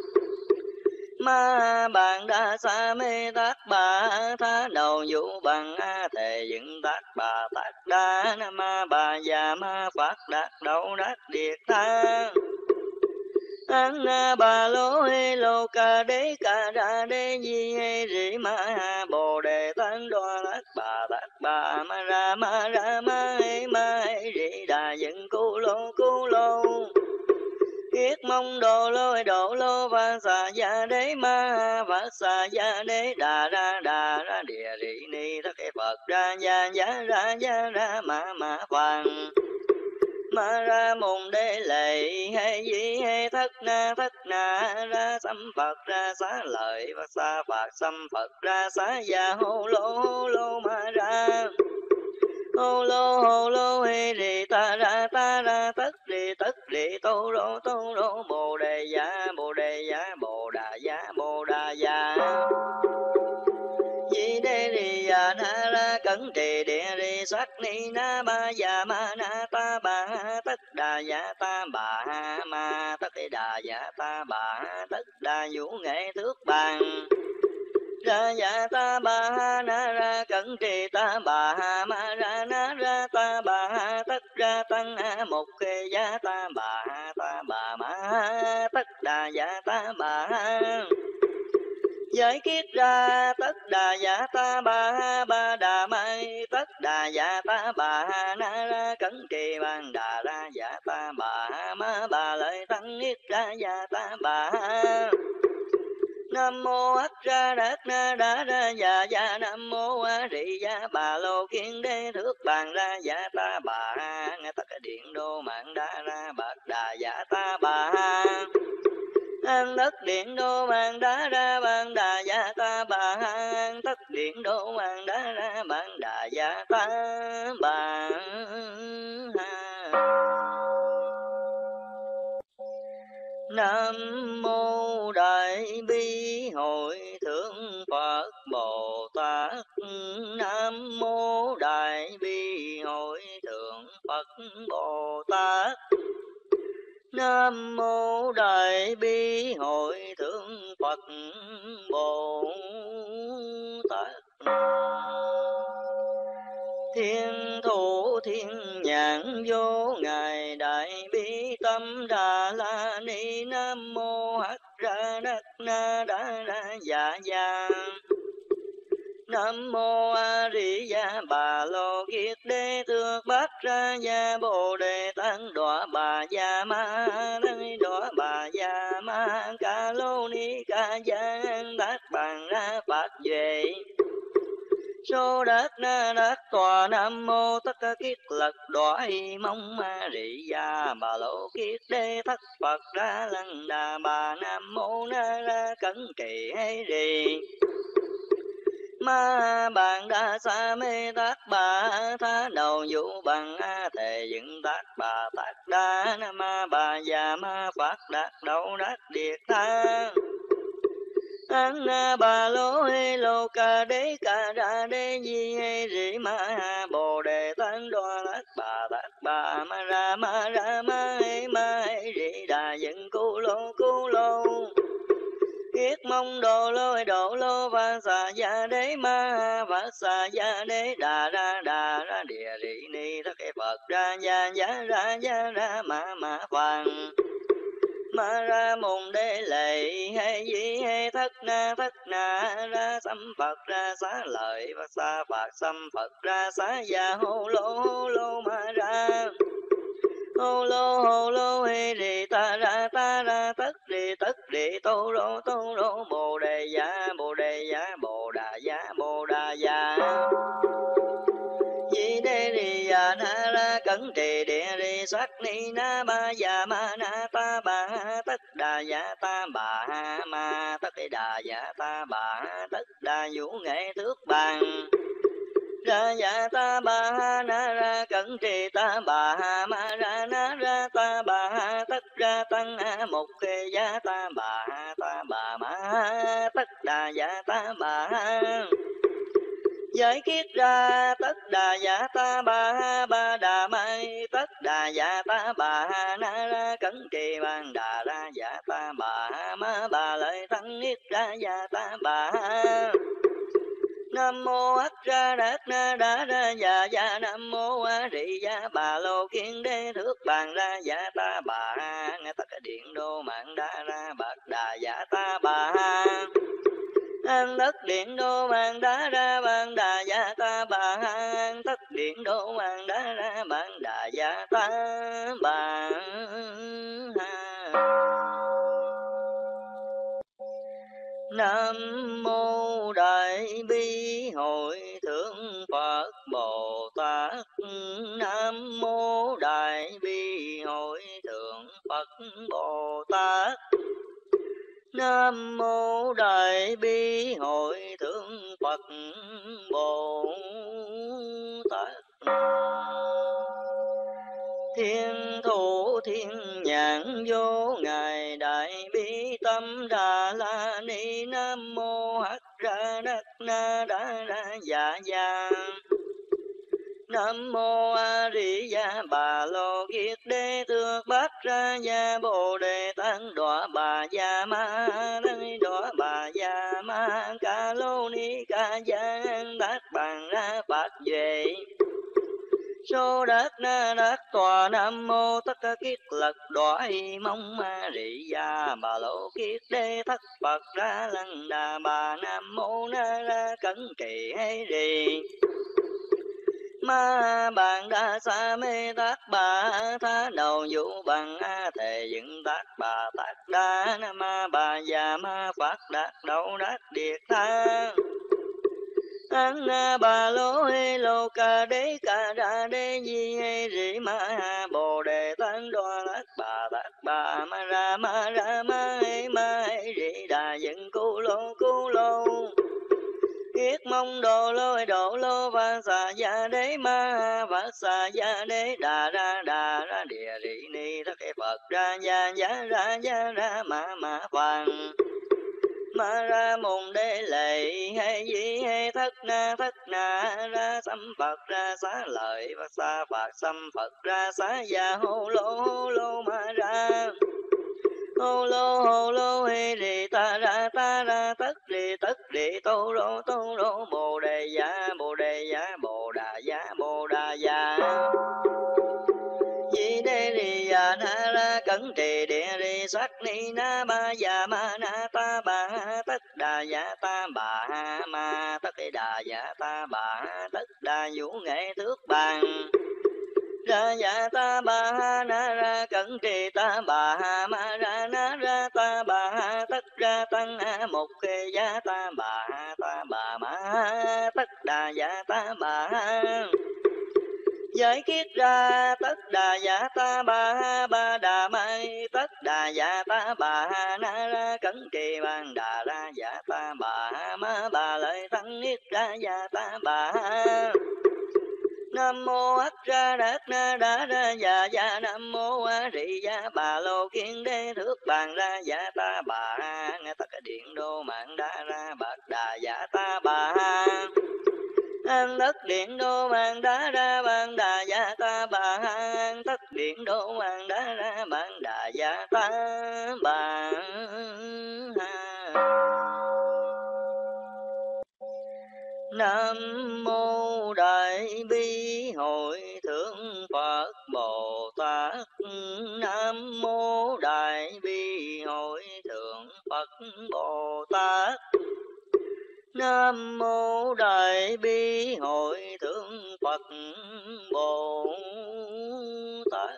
ma bàn đa sa mê tác bà. Tha đầu vũ bằng a thề dựng tác bà tác đa. Nam ma bà già ma phát đạt đầu đắc điệt tha. An na bà lô hê lô ca đế ca ra đế di hê rỉ ma bồ đề tăng đoa lát bà ma ra ma hê rỉ đà dựng cu lô kiết mong đồ lô và xà gia đế ma và xà gia đế đà ra địa rỉ ni thất Phật ra gia ra ma hoàng ma ra môn đế lệ hay di hay thất na ra xăm Phật ra xá lợi và xa Phật xăm Phật ra xá gia hô lô ma ra hô lô hê rì ta ra tất rì tô rô bồ đề giá bồ đà giá di đê rì ya na ra cẩn trì địa rì sắc ni na ba ya ma na ta bà tất đà ya ta bà ma tất đà ya ta bà tất đà vũ nghệ thước bàn. Ra ya ta bà na ra cẩn trì ta bà ma ra na ra ta bà tất ra tăng một kê giá ta bà ma tất đà ya ta bà. Giới kiết ra tất đà dạ ta bà ba đà mai tất đà dạ ta bà na ra cẩn trì ban đà ra dạ ta bà ma bà lợi tăng niết ra dạ ta bà. Nam mô ắt ra đát na đá ra dạ dạ nam mô a rị dạ bà lô kiên đế thước bàn ra dạ ta bà. Nghe tất cả điện đô mạng đa ra bạc đà dạ ta bà. An tất điện đô mạng đá ra ban đà dạ ta bà. An tất điện đô mạng đá ra ban đà dạ ta bà. Nam mô Đại Bi Hội Thượng Phật Bồ Tát. Nam mô Đại Bi Hội Thượng Phật Bồ Tát. Nam mô Đại Bi Hội Thượng Phật Bồ Tát. Thiên thủ thiên nhãn vô ngài Đại Bi Tâm Đà La Ni. Nam mô Hắc Ra Đắc Na Đa Ra Dạ Dạ. Nam mô A Di Đà Bà Lô Kiết Đế Thước Bát Ra ra gia bồ đề tăng đọa bà gia ma đọa bà gia ma ca lô ni ca giang đát bàn ra bát về số đất na đất tòa nam mô tất cả kiết lật đoại mong ma rị gia bà lô kiết đế thất phật ra lăng đà bà nam mô na ra cẩn trì hay rì ma bàn đa sa mê tác bà tha đầu vũ bằng a thề dựng tác bà tác đa na ma bà già ma phát đạt đầu đắc điệt tha an na bà lô hê lô ca đế ca ra đế di hê rỉ ma bồ đề tăng đoa tác bà ma ra ma hê rỉ đà dựng cu lô kiết mong đồ lô và xà gia đế ma và xà gia đế đà ra địa rị ni thất hệ phật ra gia ra ma hoàng ma ra môn đế lệ hay di hay thất na ra xăm phật ra xá lợi và xa phật xăm phật ra xá gia hô lô ma ra hô lô hê rì ta ra tất rì tô rô bồ đề giá bồ đà giá di đê rì ya na ra cẩn trì địa rì sát ni na ba ya ma na ta bà tất đà ya ta bà ma tất đà ya ta bà tất đà vũ nghệ thước bàn ra ya ta bà na ra cẩn trì ta bà ma ra na ra ta bà tất ra tăng một kê ya ta bà ma tất đà ya ta bà giới kiết ra tất đà dạ ta ba đà mai tất đà dạ ta bà na ra cẩn trì ban đà ra dạ ta bà ma bà lợi tăng niết ra dạ ta bà nam mô ắt ra đát na đa ra dạ nam mô a rị gia bà lô kiên đế thước bàn ra dạ ta bà nghe tất cả điện đô mạng đa ra bạc đà dạ ta bà an tất điện đô mạng đá ra ban đà gia ta bà an tất điện đô mạng đá ra ban đà gia ta bà nam mô đại bi hội thượng phật bồ tát nam mô đại bi hội thượng phật bồ tát nam mô đại bi hội thượng phật bồ tát thiên thủ thiên nhãn vô ngài đại bi tâm đà la ni nam mô hắc ra đắc na đa ra dạ nam mô a di đà bà lô kiết đế thượng bát ra gia bồ đề tăng đọa bà gia ma đọa bà gia ma ca lô ni ca giang đát bàn ra bát về số đất na đất tòa nam mô tất cả kiết lật đoại mong ma rị gia bà lô kiết đế thất phật ra lăng đà bà nam mô na ra cẩn trì hay rì ma bàn đa sa mê tác bà tha đầu vũ bằng a thề dựng tác bà tác đa na ma bà già ma phát đạt đầu đắc điệt tha an na bà lô hê lô ca đế ca ra đế di hê rỉ ma bồ đề tăng đoa tác bà ma ra ma hê rỉ đà dựng cu lô kiết mong đồ lô và xà gia đế ma và xà gia đế đà ra địa rị ni thất hệ phật ra gia ra ma hoàng ma ra môn đế lệ hay di hay thất na ra xăm phật ra xá lợi và xa phật xăm phật ra xá gia hô lô ma ra hô lô hê rì ta ra tất rì tô rô bồ đề giá bồ đà giá di đê rì ya na ra cẩn trì địa rì sát ni na ba ya ma na ta bà tất đà ya ta bà ma tất đà ya ta bà tất đà vũ nghệ thước bàn ra dạ ta bà ha na ra cẩn trì ta bà ha ma ra na ra ta bà ha tất ra tăng a một kê giá ta bà ha ta bà ma ha tất đà dạ ta bà ha giới kiết ra tất đà dạ ta bà ha ba đà mai tất đà dạ ta bà ha na ra cẩn trì ban đà ra dạ ta bà ha ma bà lợi tăng niết ra dạ ta bà ha nam mô ắt ra đát na đa ra dạ dạ nam mô a rị dạ bà lô kiên đế thước bàn ra dạ ta bà ha nghe tất cả điện đô mạng đa ra bạc đà dạ ta bà ha an tất điện đô mạng đa ra bàn đà dạ ta bà ha an tất điện đô mạng đa ra bàn đà dạ ta bà ha. Nam mô Đại Bi Hội Thượng Phật Bồ Tát. Nam mô Đại Bi Hội Thượng Phật Bồ Tát. Nam mô Đại Bi Hội Thượng Phật Bồ Tát.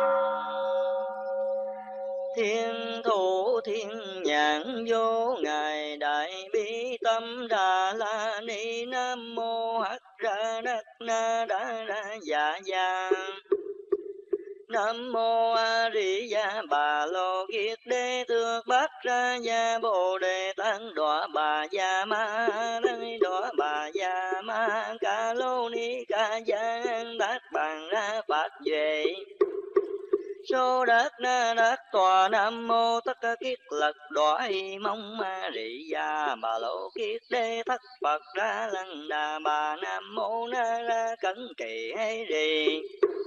Thiên thủ thiên nhãn vô ngài Đại Bi Tâm Đà La Ni. Nam mô Hắc Ra Đắc Na Đa Ra Dạ Dạ. Nam mô A Di Đà Bà Lô Kiết Đế Thượng Bát Ra Gia Bồ Đề Tăng Đọa Bà Gia Ma Đăng Đọa Bà Gia Ma Ca Lô Ni Ca Giang Đát Bàn Ra Pháp Duệ Sô đát na đát tòa. Nam mô tất cả kiết lật đoại mong ma rị gia bà lô kiết đế thất Phật ra lăng đà bà. Nam mô na ra cẩn kỳ hay rì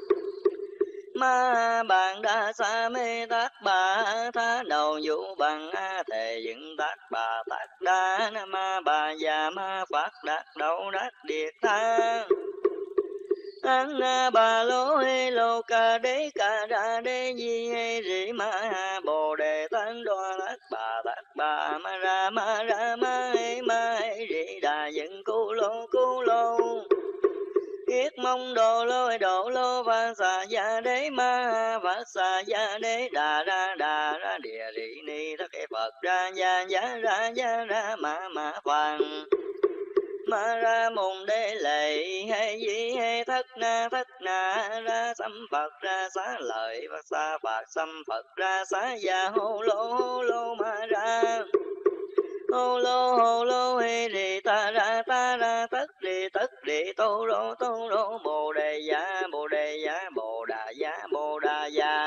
ma bàn đa sa mê tác bà tha đầu vũ bằng a thề dựng tác bà tác đa na ma bà già ma phát đạt đầu đát điệt tha an na bà lô hê lô ca đế ca đa đế di hê rỉ ma ha bồ đề tăng đoa lát bà ma ra ma hê rỉ đà dựng cu lô kiết mong đồ lô và xà gia đế ma và xà gia đế đà ra địa rỉ ni thất cái Phật ra gia ma vàng ma ra mùng đế lệ hay di hay thất na ra xăm Phật ra xá lợi và xa Phật xăm Phật ra xá gia hô lô ma ra hô lô hê rì ta ra tất rì tô rô bồ đề giá bồ đà giá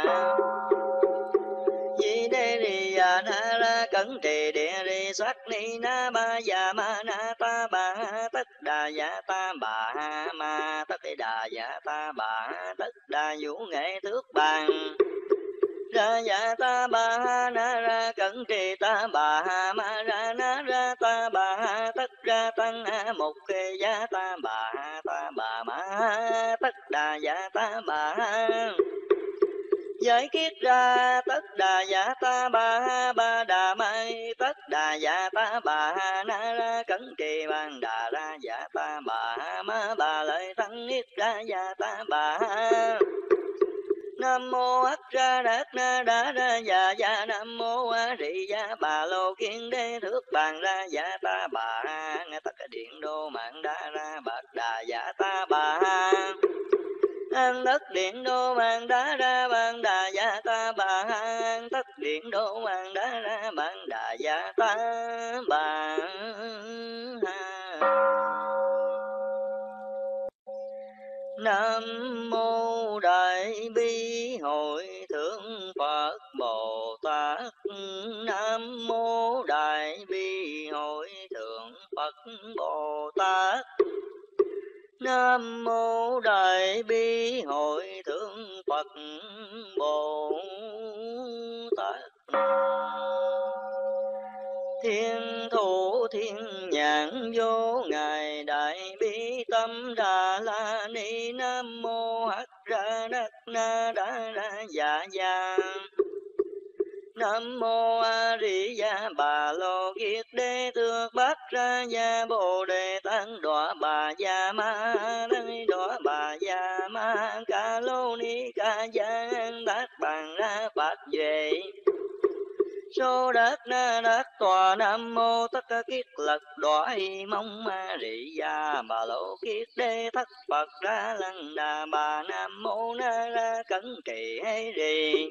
di đê rì ya na ra cẩn trì địa rì sắc ni na ba ya ma na ta bà tất đà ya ta bà ma tất đà ya ta bà tất đà vũ nghệ thước bàn ra ya ta bà na ra cẩn trì ta bà ma ra na ra ta bà tất ra tăng một kê giá ta bà ma tất đà ya ta bà giới kiết ra tất đà dạ ta ba đà mai tất đà dạ ta bà na ra cẩn trì ban đà ra dạ ta bà ma bà lợi tăng niết ra dạ ta bà nam mô ắt ra đát na đa ra dạ dạ nam mô a rị dạ bà lô kiên đế thước bàn ra dạ ta bà nghe tất cả điện đô mạng đa ra bạc đà dạ ta bà an tất điện đô mạng đá ra ban đà gia ta bà an tất điện đô mạng đá ra ban đà gia ta bà Nam mô Đại Bi Hội Thượng Phật Bồ Tát. Nam mô Đại Bi Hội Thượng Phật Bồ Tát. Nam mô Đại Bi Hội Thượng Phật Bồ Tát. Thiên thủ thiên nhãn vô ngài Đại Bi Tâm Đà La Ni. Nam mô Hắc Ra Đắc Na Đa Ra Dạ Dạ. Nam mô A Di Đà Bà Lô Kiết Đế Thượng Bát Ra Gia Bồ Đề Tăng Đọa Bà Gia Ma Đăng Đọa Bà Gia Ma Ca Lô ca giang tác bàn ra Phật về. Số đất tòa Nam mô tất kiết lật đoại mong ma rị gia bà lô kiết đế thất Phật ra lăng đà bà Nam mô na ra cẩn trì hay rì.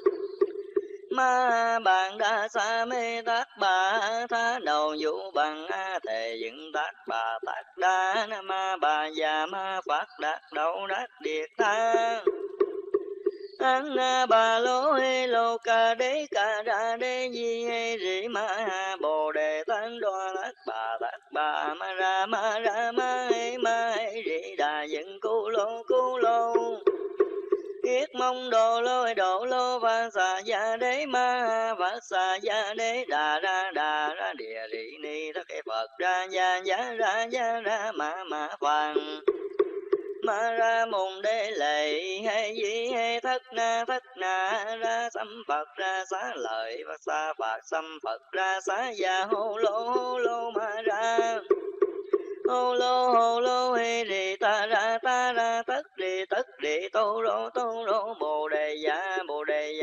Ma bàn đa sa mê tác bà tha đầu vũ bằng thề dựng tác bà tác đa ma bà già ma Phật đạt đầu đắc điệt tha. An bà lô hê lô ca ra đế di hê rỉ ma bồ đề tán đoa tác bà ma ra ma hê rỉ đà dựng cu lô. Kiết mong đồ lô và xà gia đế ma và xà gia đế đà ra địa rỉ ni tất cái Phật ra ra ma phàng. Ma ra môn đế lệ hay di hay thất na ra xăm Phật ra xá lợi và xa Phật xăm Phật ra xá gia hô lô ma ra. Hô lô hê rì ta ra tất rì tô rô bồ đề giá bồ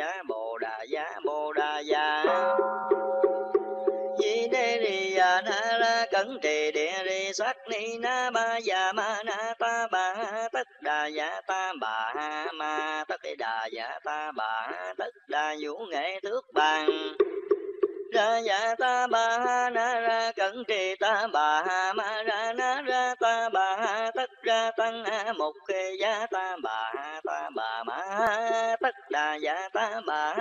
đà giá. Di đê rì ya na ra cẩn trì địa rì sắc ni na ba ya ma na ta bà tất đà ya ta bà ma tất đà ya ta bà tất đà vũ nghệ thước bàn. Ra ya ta bà na ra cẩn trì ta bà ma ra na ra ta bà tất ra tăng một khê ya ta bà ma tất đà ya ta bà.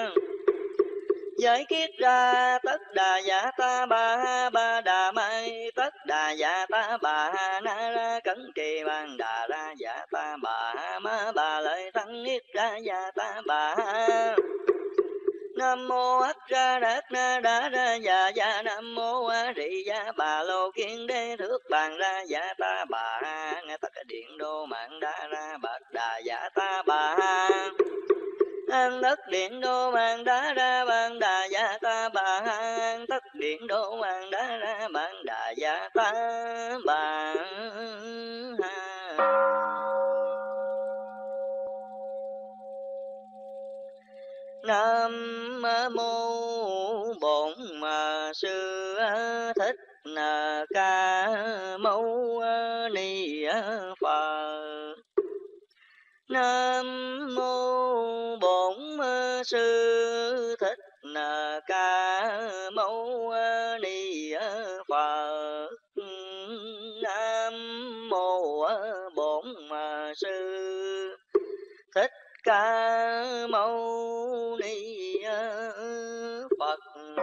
Giới kiết ra tất đà dạ ta ba đà mai tất đà dạ ta bà na ra cẩn trì ban đà ra dạ ta bà ma bà lợi thắng niết ra dạ ta bà. Nam mô ắt ra đát na đá ra dạ nam mô a rị gia bà lô kiên đế thước bàn ra dạ ta bà nghe tất cả điện đô mạng đá ra bạc đà dạ ta bà. An đất điện đô mang đá ra ban đà gia ta bà an tất điện đô mang đá ra ban đà gia ta bà. Nam mô Bổn Sư Thích Ca Mâu Ni Phật. Nam mô Bổn Sư Thích Ca Mâu Ni Phật. Nam mô Bổn Sư Thích Ca Mâu Ni Phật.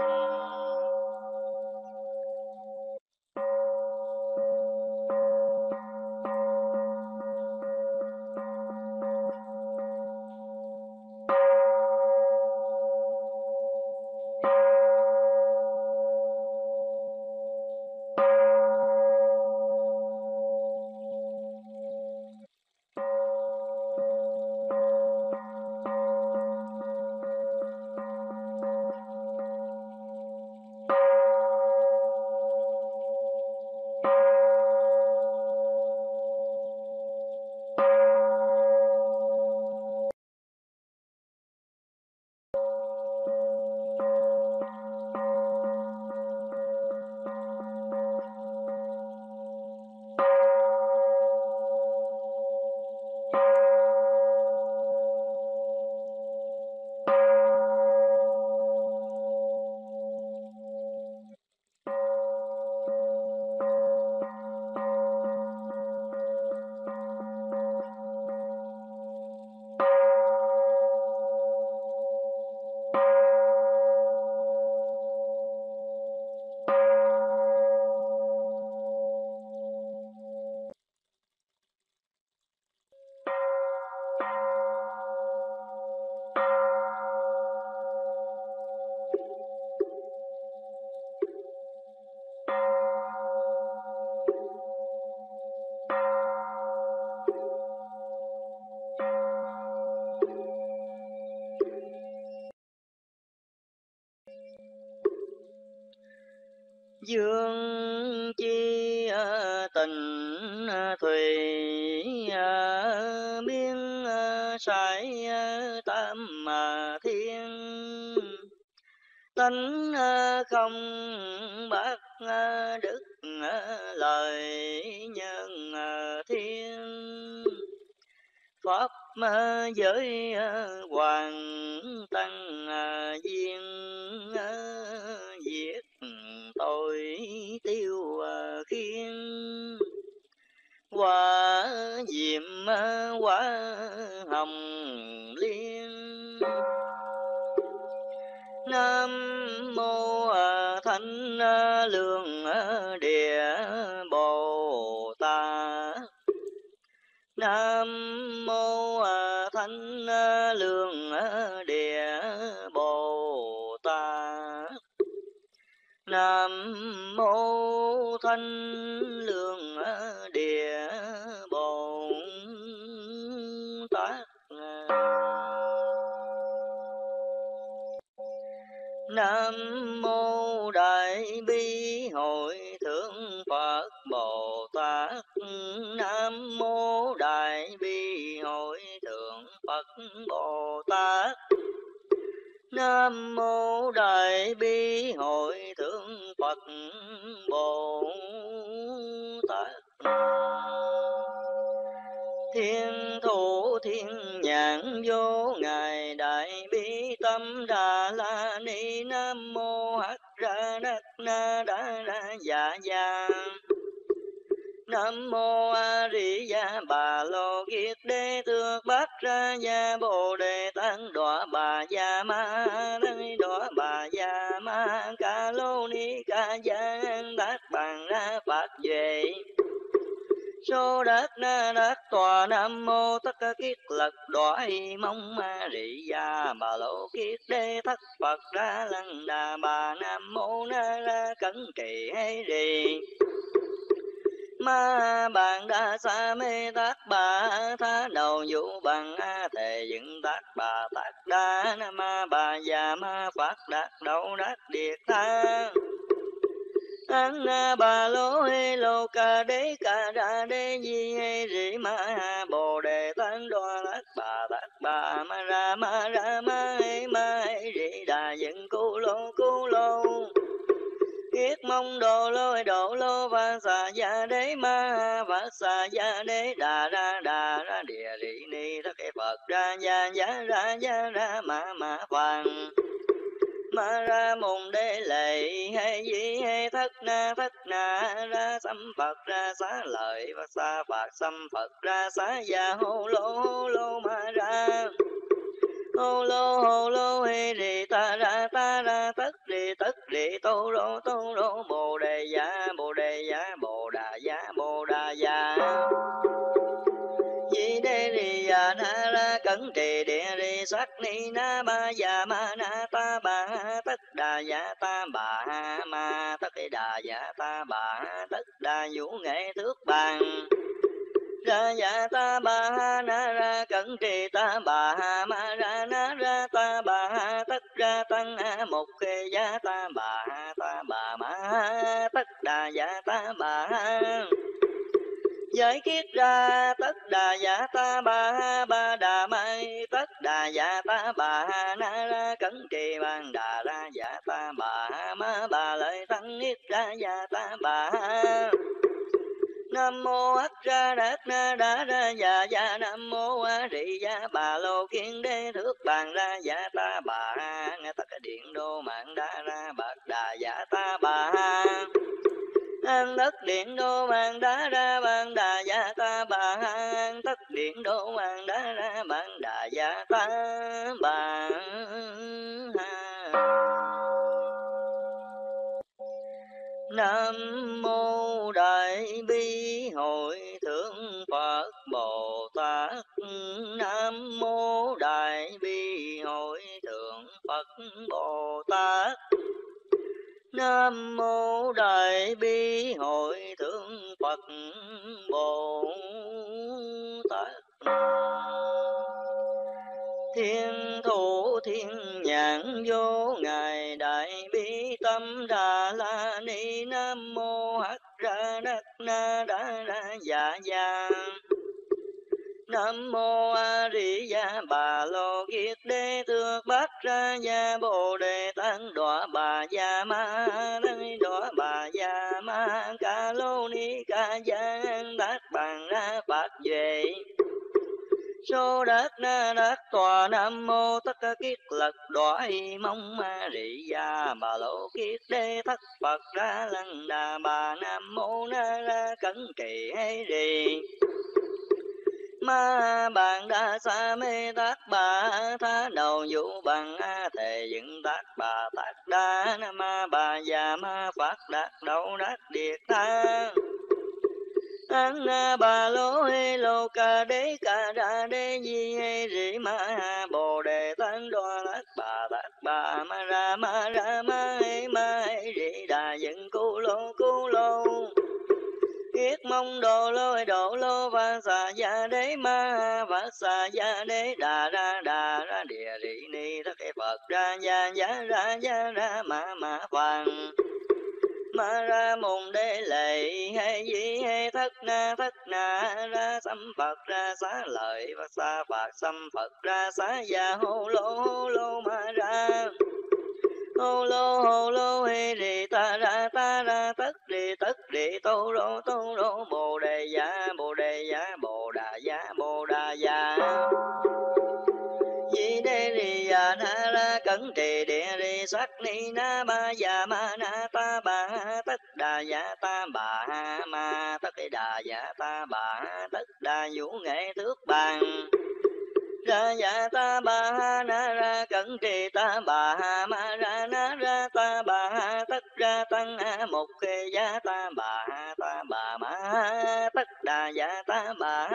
Dương chi tình thủy biên sải tam thiên. Tánh không bác đức lời nhân thiên. Pháp giới hoàng tăng viên diệt tội tiêu khiên. Quả diệm quả hồng liên. Nam mô Thánh Lương Địa Bồ Tát. Nam mô Thánh Lương Địa Bồ Tát. Nam mô Thánh Lương Địa Bồ Tát. Nam mô Đại Bi Hội Thượng Phật Bồ Tát. Nam mô Đại Bi Hội Thượng Phật Bồ Tát. Nam mô Đại Bi Hội Thượng Phật Bồ Tát. Thiên thủ thiên nhãn vô ngài Đại Bi Tâm Đà La Ni. Nam mô Hắc Ra Đắc Na Đa Ra Dạ Dạ. Nam mô A Di Đà Bà Lô Kiết Đế Thượng Bát Ra Gia Bồ Đề Tát Đọa Bà Gia Ma Đăng Đọa Bà Gia Ma Ca Lô Ni Ca Giang Đát Bàn Ra Phát Duệ. Sô Đát Na Đát Tòa. Nam mô Tất Cả Kiết Lật Đọa Hy Mong Ma Rị Gia Bà Lô Kiết Đế Thất Phật Ra Lăng Đà Bà. Nam mô Na Ra Cẩn Kỳ Hay Rì Ma Bàn Đa Sa Mê Tát Bà Tha Đầu Vũ Bằng A Thề Dựng Tát Bà Tát Đa. Nam Ma Bà Già Ma Phát Đạt Đầu Đát Điệt Tha. An Na Bà Lô Hê Lô Ca Đế Ca Đa Đế Di Hê Rị Ma Bồ Đề Tát Đoa Tát Bà Ma Ra Ma Hê Rị Đà Dựng Cu Lô Kiết Mong Đồ Lô Và Xà Gia Đế Ma Và Xà Gia Đế Đà Ra Địa Rị Ni Thất Kế Phật Ra Gia Ra Ma Phàng Ma Ra Môn Đế Lệ Hay Di Hay Thất Na Ra Xăm Phật Ra Xá Lợi Và Xá Phật Xăm Phật Ra Xá Gia Hô Lô Ma Ra Hô Lô Hê Rì Ta Ra Tất Rì Tô Rô Bồ Đề Giá Bồ Đà Giá Di Đê Rì Già Na Ra Cẩn Trì Địa Rì Sắc Ni Na Ba Già Ma Na Ta Bà Tất Đà Giả Ta Bà Ma Tất Đà Giả Ta Bà Tất Đà Vũ Nghệ Thước Bàn Ra Dạ Ta Bà Na Ra Cẩn Trì Ta Bà Ma Ra Na Ra Ta Bà Tất Ra Tăng Một Khê Giá Ta Bà Ma Tất Đà Giả Ta Bà Giới Kiết Ra Tất Đà Giả Ta Ba Đà Mai Tất Đà Giả Ta Bà Na Ra Cẩn Trì Ban Đà Ra Giả Ta Bà Ma Bà Lợi Tăng Niết Ra Giả Ta Bà. Nam mô Hắc Ra Đát Na Đa Ra Dạ Dạ. Nam mô A Rị Gia Bà Lô Kiên Đế Thước Bàn Ra Dạ Ta Bà. Nghe Tất Cả Điện Đô Mạng Đa Ra Bạc Đà Dạ Ta Bà. An Tất Điện Đô Mạng Đa Ra Bàn Đà Dạ Ta Bà. An Tất Điện Đô Mạng Đa Ra Bàn Đà Dạ Ta Bà. Nam mô Đại Bi Hội Thượng Phật Bồ Tát. Nam mô Đại Bi Hội Thượng Phật Bồ Tát. Nam mô Đại Bi Hội Thượng Phật Bồ Tát. Thiên thủ thiên nhãn vô ngài Đại Bi Tâm Đà La Ni. Nam mô Hắc Ra Đắc Na Đa Ra Dạ Dạ. Nam mô A Di Đà Bà Lô Kiết Đế Thượng Bát Ra Gia Bồ Đề Tát Đọa Bà Gia Ma Đấng Đọa Bà Gia Ma Ca Lô Ni Ca Giang Đát Bàn Ra Bát Duệ Sô Đát Na Đát Tòa Nam Mô Tất Cả Kiết Lật Đoại Mong Ma Rị Gia Bà Lô Kiết Đế Thất Phật Ra Lăng Đà Bà Nam Mô Na Ra Cẩn Kỳ Hay Rì Ma Bàn Đa Sa Mê Tát Bà Tha Đầu Vũ Bằng A Thề Dựng Tát Bà Tát Đa Nam Ma Bà Già Ma Phát Đạt Đậu Đát Điệt Tha An Na Bà Lô Hê Lô Ca Đế Ca Đa Đế Di Hê Rị Ma Bồ Đề Tát Đoa Tát Bà Ma Ra Ma Hê Rị Đà Dựng Cu Lô Kiết mong đồ lô và xà gia đế ma và xà gia đế đà ra địa rị ni thất cái Phật ra ma vàng ma ra mùng đế lệ hay di hay thất na ra xăm Phật ra xá lợi và xa Phật xăm Phật ra xá gia hô lô ma ra hô lô hê rì ta ra tất rì tô rô bồ đề giá bồ đà giá di đê rì ya na ra cẩn trì địa rì sắc ni na ba ya ma na ta bà tất đà ya ta bà ma tất đà ya ta bà tất đà vũ nghệ thước bàn ra ya ta bà na ra cẩn trì ta bà ma ra na ra ta bà tất ra tăng một kê ya ta bà ma tất đà ya ta bà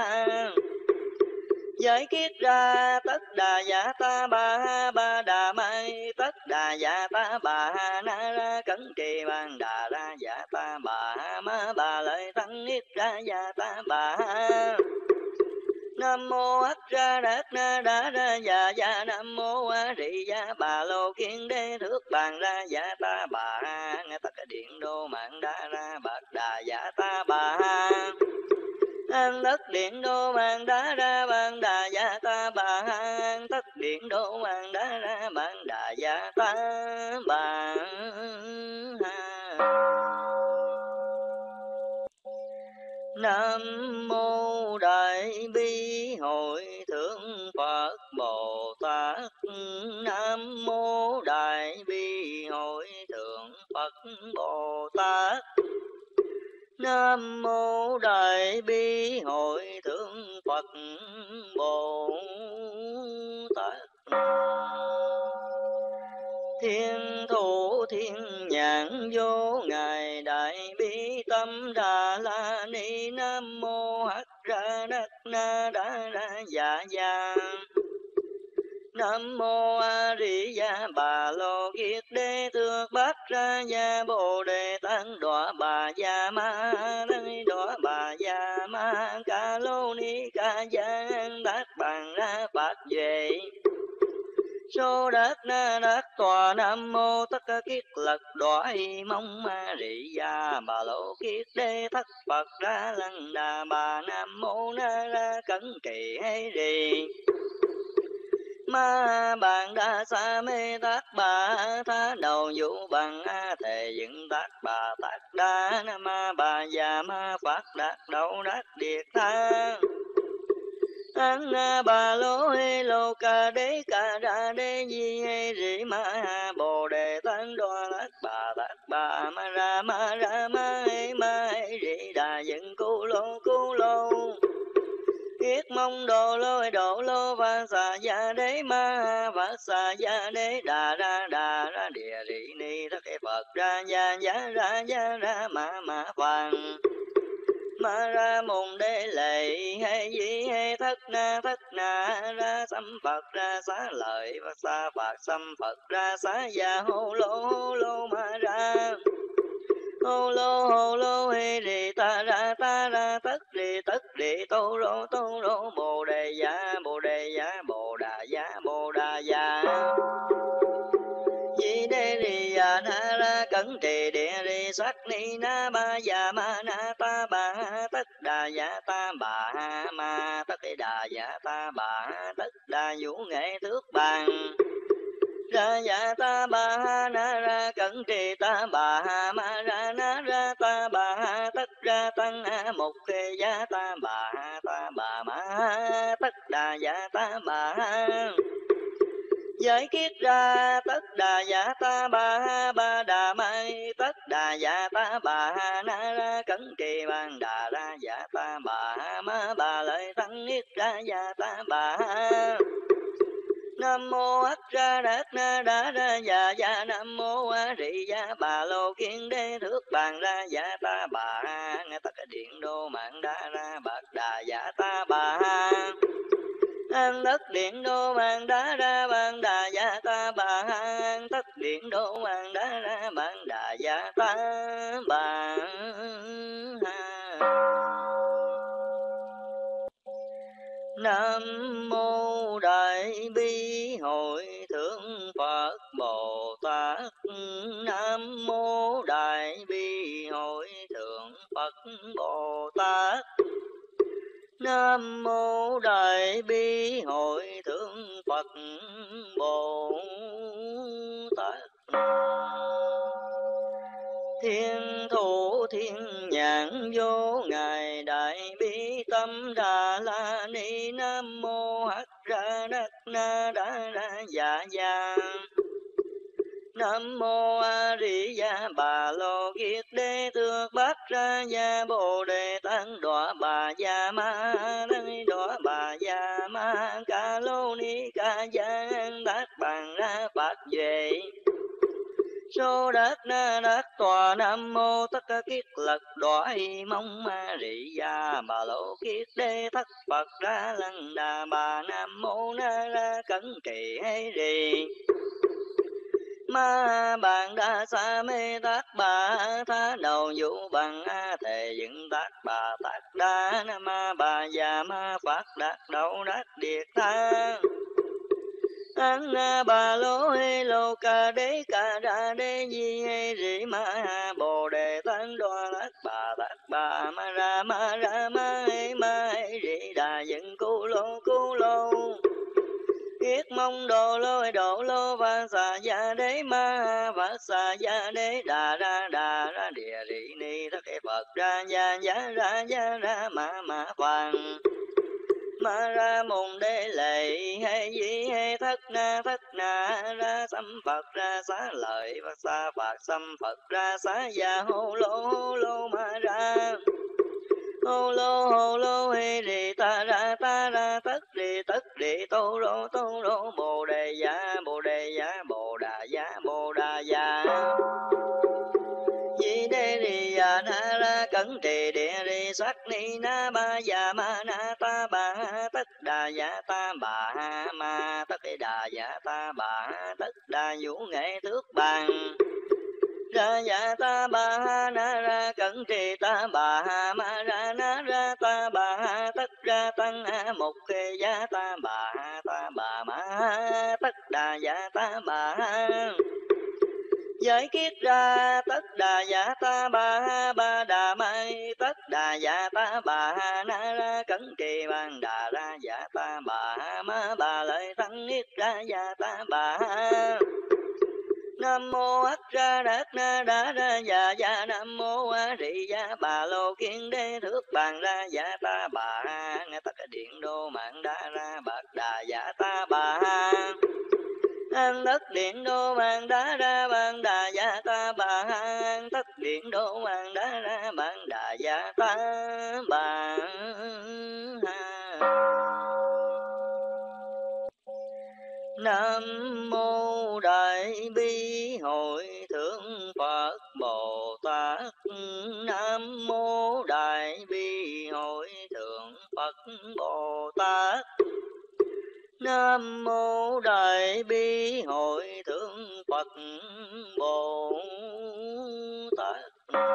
giới kiết ra tất đà dạ ta ba đà mai tất đà dạ ta bà na ra cẩn trì ban đà ra dạ ta bà ma bà lợi tăng niết ra dạ ta bà Nam mô Ất Ra Đát Na Đa Ra Dạ Nam mô A Rị Gia Bà Lô Kiên Đế Thước Bàn Ra Dạ Ta Bà Nghe Tất Cả Điện Đô Mạng Đa Ra Bạc Đà Dạ Ta Bà An Tất Điện Đô Mạng Đa Ra Bàn Đà Dạ Ta Bà An Tất Điện Đô Mạng Đa Ra Bàn Đà Dạ Ta Bà Nam mô Đại Bi Hội Thượng Phật Bồ Tát. Nam mô Đại Bi Hội Thượng Phật Bồ Tát. Nam mô Đại Bi Hội Thượng Phật Bồ Tát. Thiên thủ thiên nhãn vô ngài đại bi tâm đà la ni nam mô hắc ra đắc na đa ra dạ Nam mô A Di Đà Bà Lô Kiết Đế Thượng Bát Ra Gia Bồ Đề Tát Đọa Bà Gia Ma Đấng Đọa Bà Gia Ma Ca Lô Ni Ca Giang Đát Bàn Ra Bát Duệ Sô Đát Na Đát Tòa Nam Mô Tất Cả Kiết Lật Đoại Mong Ma Rị Gia Bà Lô Kiết Đế Thất Phật Ra Lăng Đà Bà Nam Mô Na Ra Cẩn Kỳ Hay Rì Ma Bàn Đa Sa Mê Tát Bà Tha Đầu Vũ Bằng A Thề Dựng Tát Bà Tát Đa Nam Ma Bà Già Ma Phát Đạt Đậu Đát Điệt Tha An Na Bà Lô Hê Lô Ca Đế Ca Đa Đế Di Hê Rị Ma Bồ Đề Tát Đoa Tát Bà Ma Ra Ma Hê Rị Đà Dựng Cu Lô Kiết mong đồ lô và xà gia đế ma và xà gia đế đà ra địa rị ni thất cái Phật ra ra ma vàng ma ra mùng đế lệ hay di hay thất na ra xăm Phật ra xá lợi và xa Phật xăm Phật ra xá gia hô lô ma ra hô lô hê rì ta ra tất rì tô rô bồ đề giá bồ đà giá di đê rì ya na ra cẩn trì địa rì sắc ni na ba ya ma na ta bà tất đà ya ta bà ma tất đà đà dạ ta bà tất đà vũ nghệ thước bàn. Ra dạ ta bà na ra cẩn trì ta bà ma ra na ra ta bà tất ra tăng một khê giá ta bà ma tất đà dạ ta bà. Giới kiết ra tất đà dạ ta ba đà mai tất đà dạ ta bà na ra cẩn trì ban đà ra dạ ta bà ma bà lợi tăng niết ra dạ ta bà. Nam mô ắt ra đát na đá ra dạ dạ nam mô a rị dạ bà lô kiên đế thước bàn ra dạ ta bà. Nghe tất cả điện đô mạng đá ra bạc đà dạ ta bà. An đất điện đô mạng đá ra bàn đà dạ ta bà. An tất điện đô mạng đá ra bàn đà dạ ta bà. Nam mô Đại Bi Hội Thượng Phật Bồ Tát. Nam mô Đại Bi Hội Thượng Phật Bồ Tát. Nam mô Đại Bi Hội Thượng Phật Bồ Tát. Thiên thủ thiên nhãn vô ngài đại bi tâm đà la ni. Nam mô hắc ra đắc na đa ra dạ dạ. Nam mô a di đà bà lô kiết đế thượng bát ra gia bồ đề tăng đọa bà gia ma đăng đọa bà gia ma ca lô ni ca giang đát bằng ra bát về. Sô đát na đát tòa nam mô tất cả kiết lật đoại mong ma rị gia bà lô kiết đế thất Phật ra lăng đà bà. Nam mô na ra cẩn trì hay rì ma bạn đa sa mê tác bà tha đầu vũ bằng thề dựng tác bà tác đa na ma bà già ma phát đạt đầu đắc điệt tha. An bà lô hê lô ca đế ca ra đế di hê rị ma bồ đề tăng đoa lát bà tác bà ma ra ma hê rị đà dựng cu lô. Kiết mong đồ lô và xà gia đế ma và xà gia đế đà ra địa rị ni tất cái Phật ra gia ra ma phàng ma ra mùng đế lệ hay di hay thất na ra xăm Phật ra xá lợi và xa Phật xăm Phật ra xá gia hô lô ma ra. Hô lô hê rì ta ra tất rì tô rô bồ đề giá bồ đà giá. Di đê rì ya na ra cẩn trì địa rì sắc ni na ba ya ma na ta bà tất đà ya ta bà ma tất đà ya ta bà tất đà vũ nghệ thước bàn. Ra ya ta bà na ra cẩn trì ta bà ma ra na ra ta bà tất ra tăng một khê ya ta bà ma tất đà ya ta bà. Giới kiết ra tất đà dạ ta ba đà mai tất đà dạ ta bà na ra cẩn trì ban đà ra dạ ta bà ma bà lợi tăng niết ra dạ ta bà. Nam mô ắt ra đát na đá ra dạ dạ nam mô a rị dạ bà lô kiên đế thước bàn ra dạ ta bà. Nghe tất cả điện đô mạng đá ra bạc đà dạ ta bà. An đất điện đô mạng đá ra bàn đà dạ ta bà. An tất điện đô mạng đá ra bàn đà dạ ta bà. Nam mô Đại Bi Hội Thượng Phật Bồ Tát. Nam mô Đại Bi Hội Thượng Phật Bồ Tát. Nam mô Đại Bi Hội Thượng Phật Bồ Tát.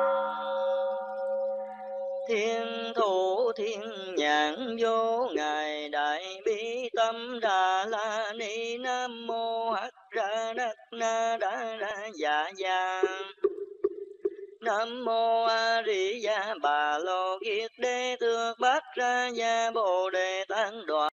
Thiên thủ thiên nhãn vô ngài đại bi tâm đà la ni. Nam mô hắc ra đắc na đa ra dạ dạ. Nam mô A Di Đà Bà Lô Kiết Đế Tước Bát Ra Gia Bồ Đề Tát Đoà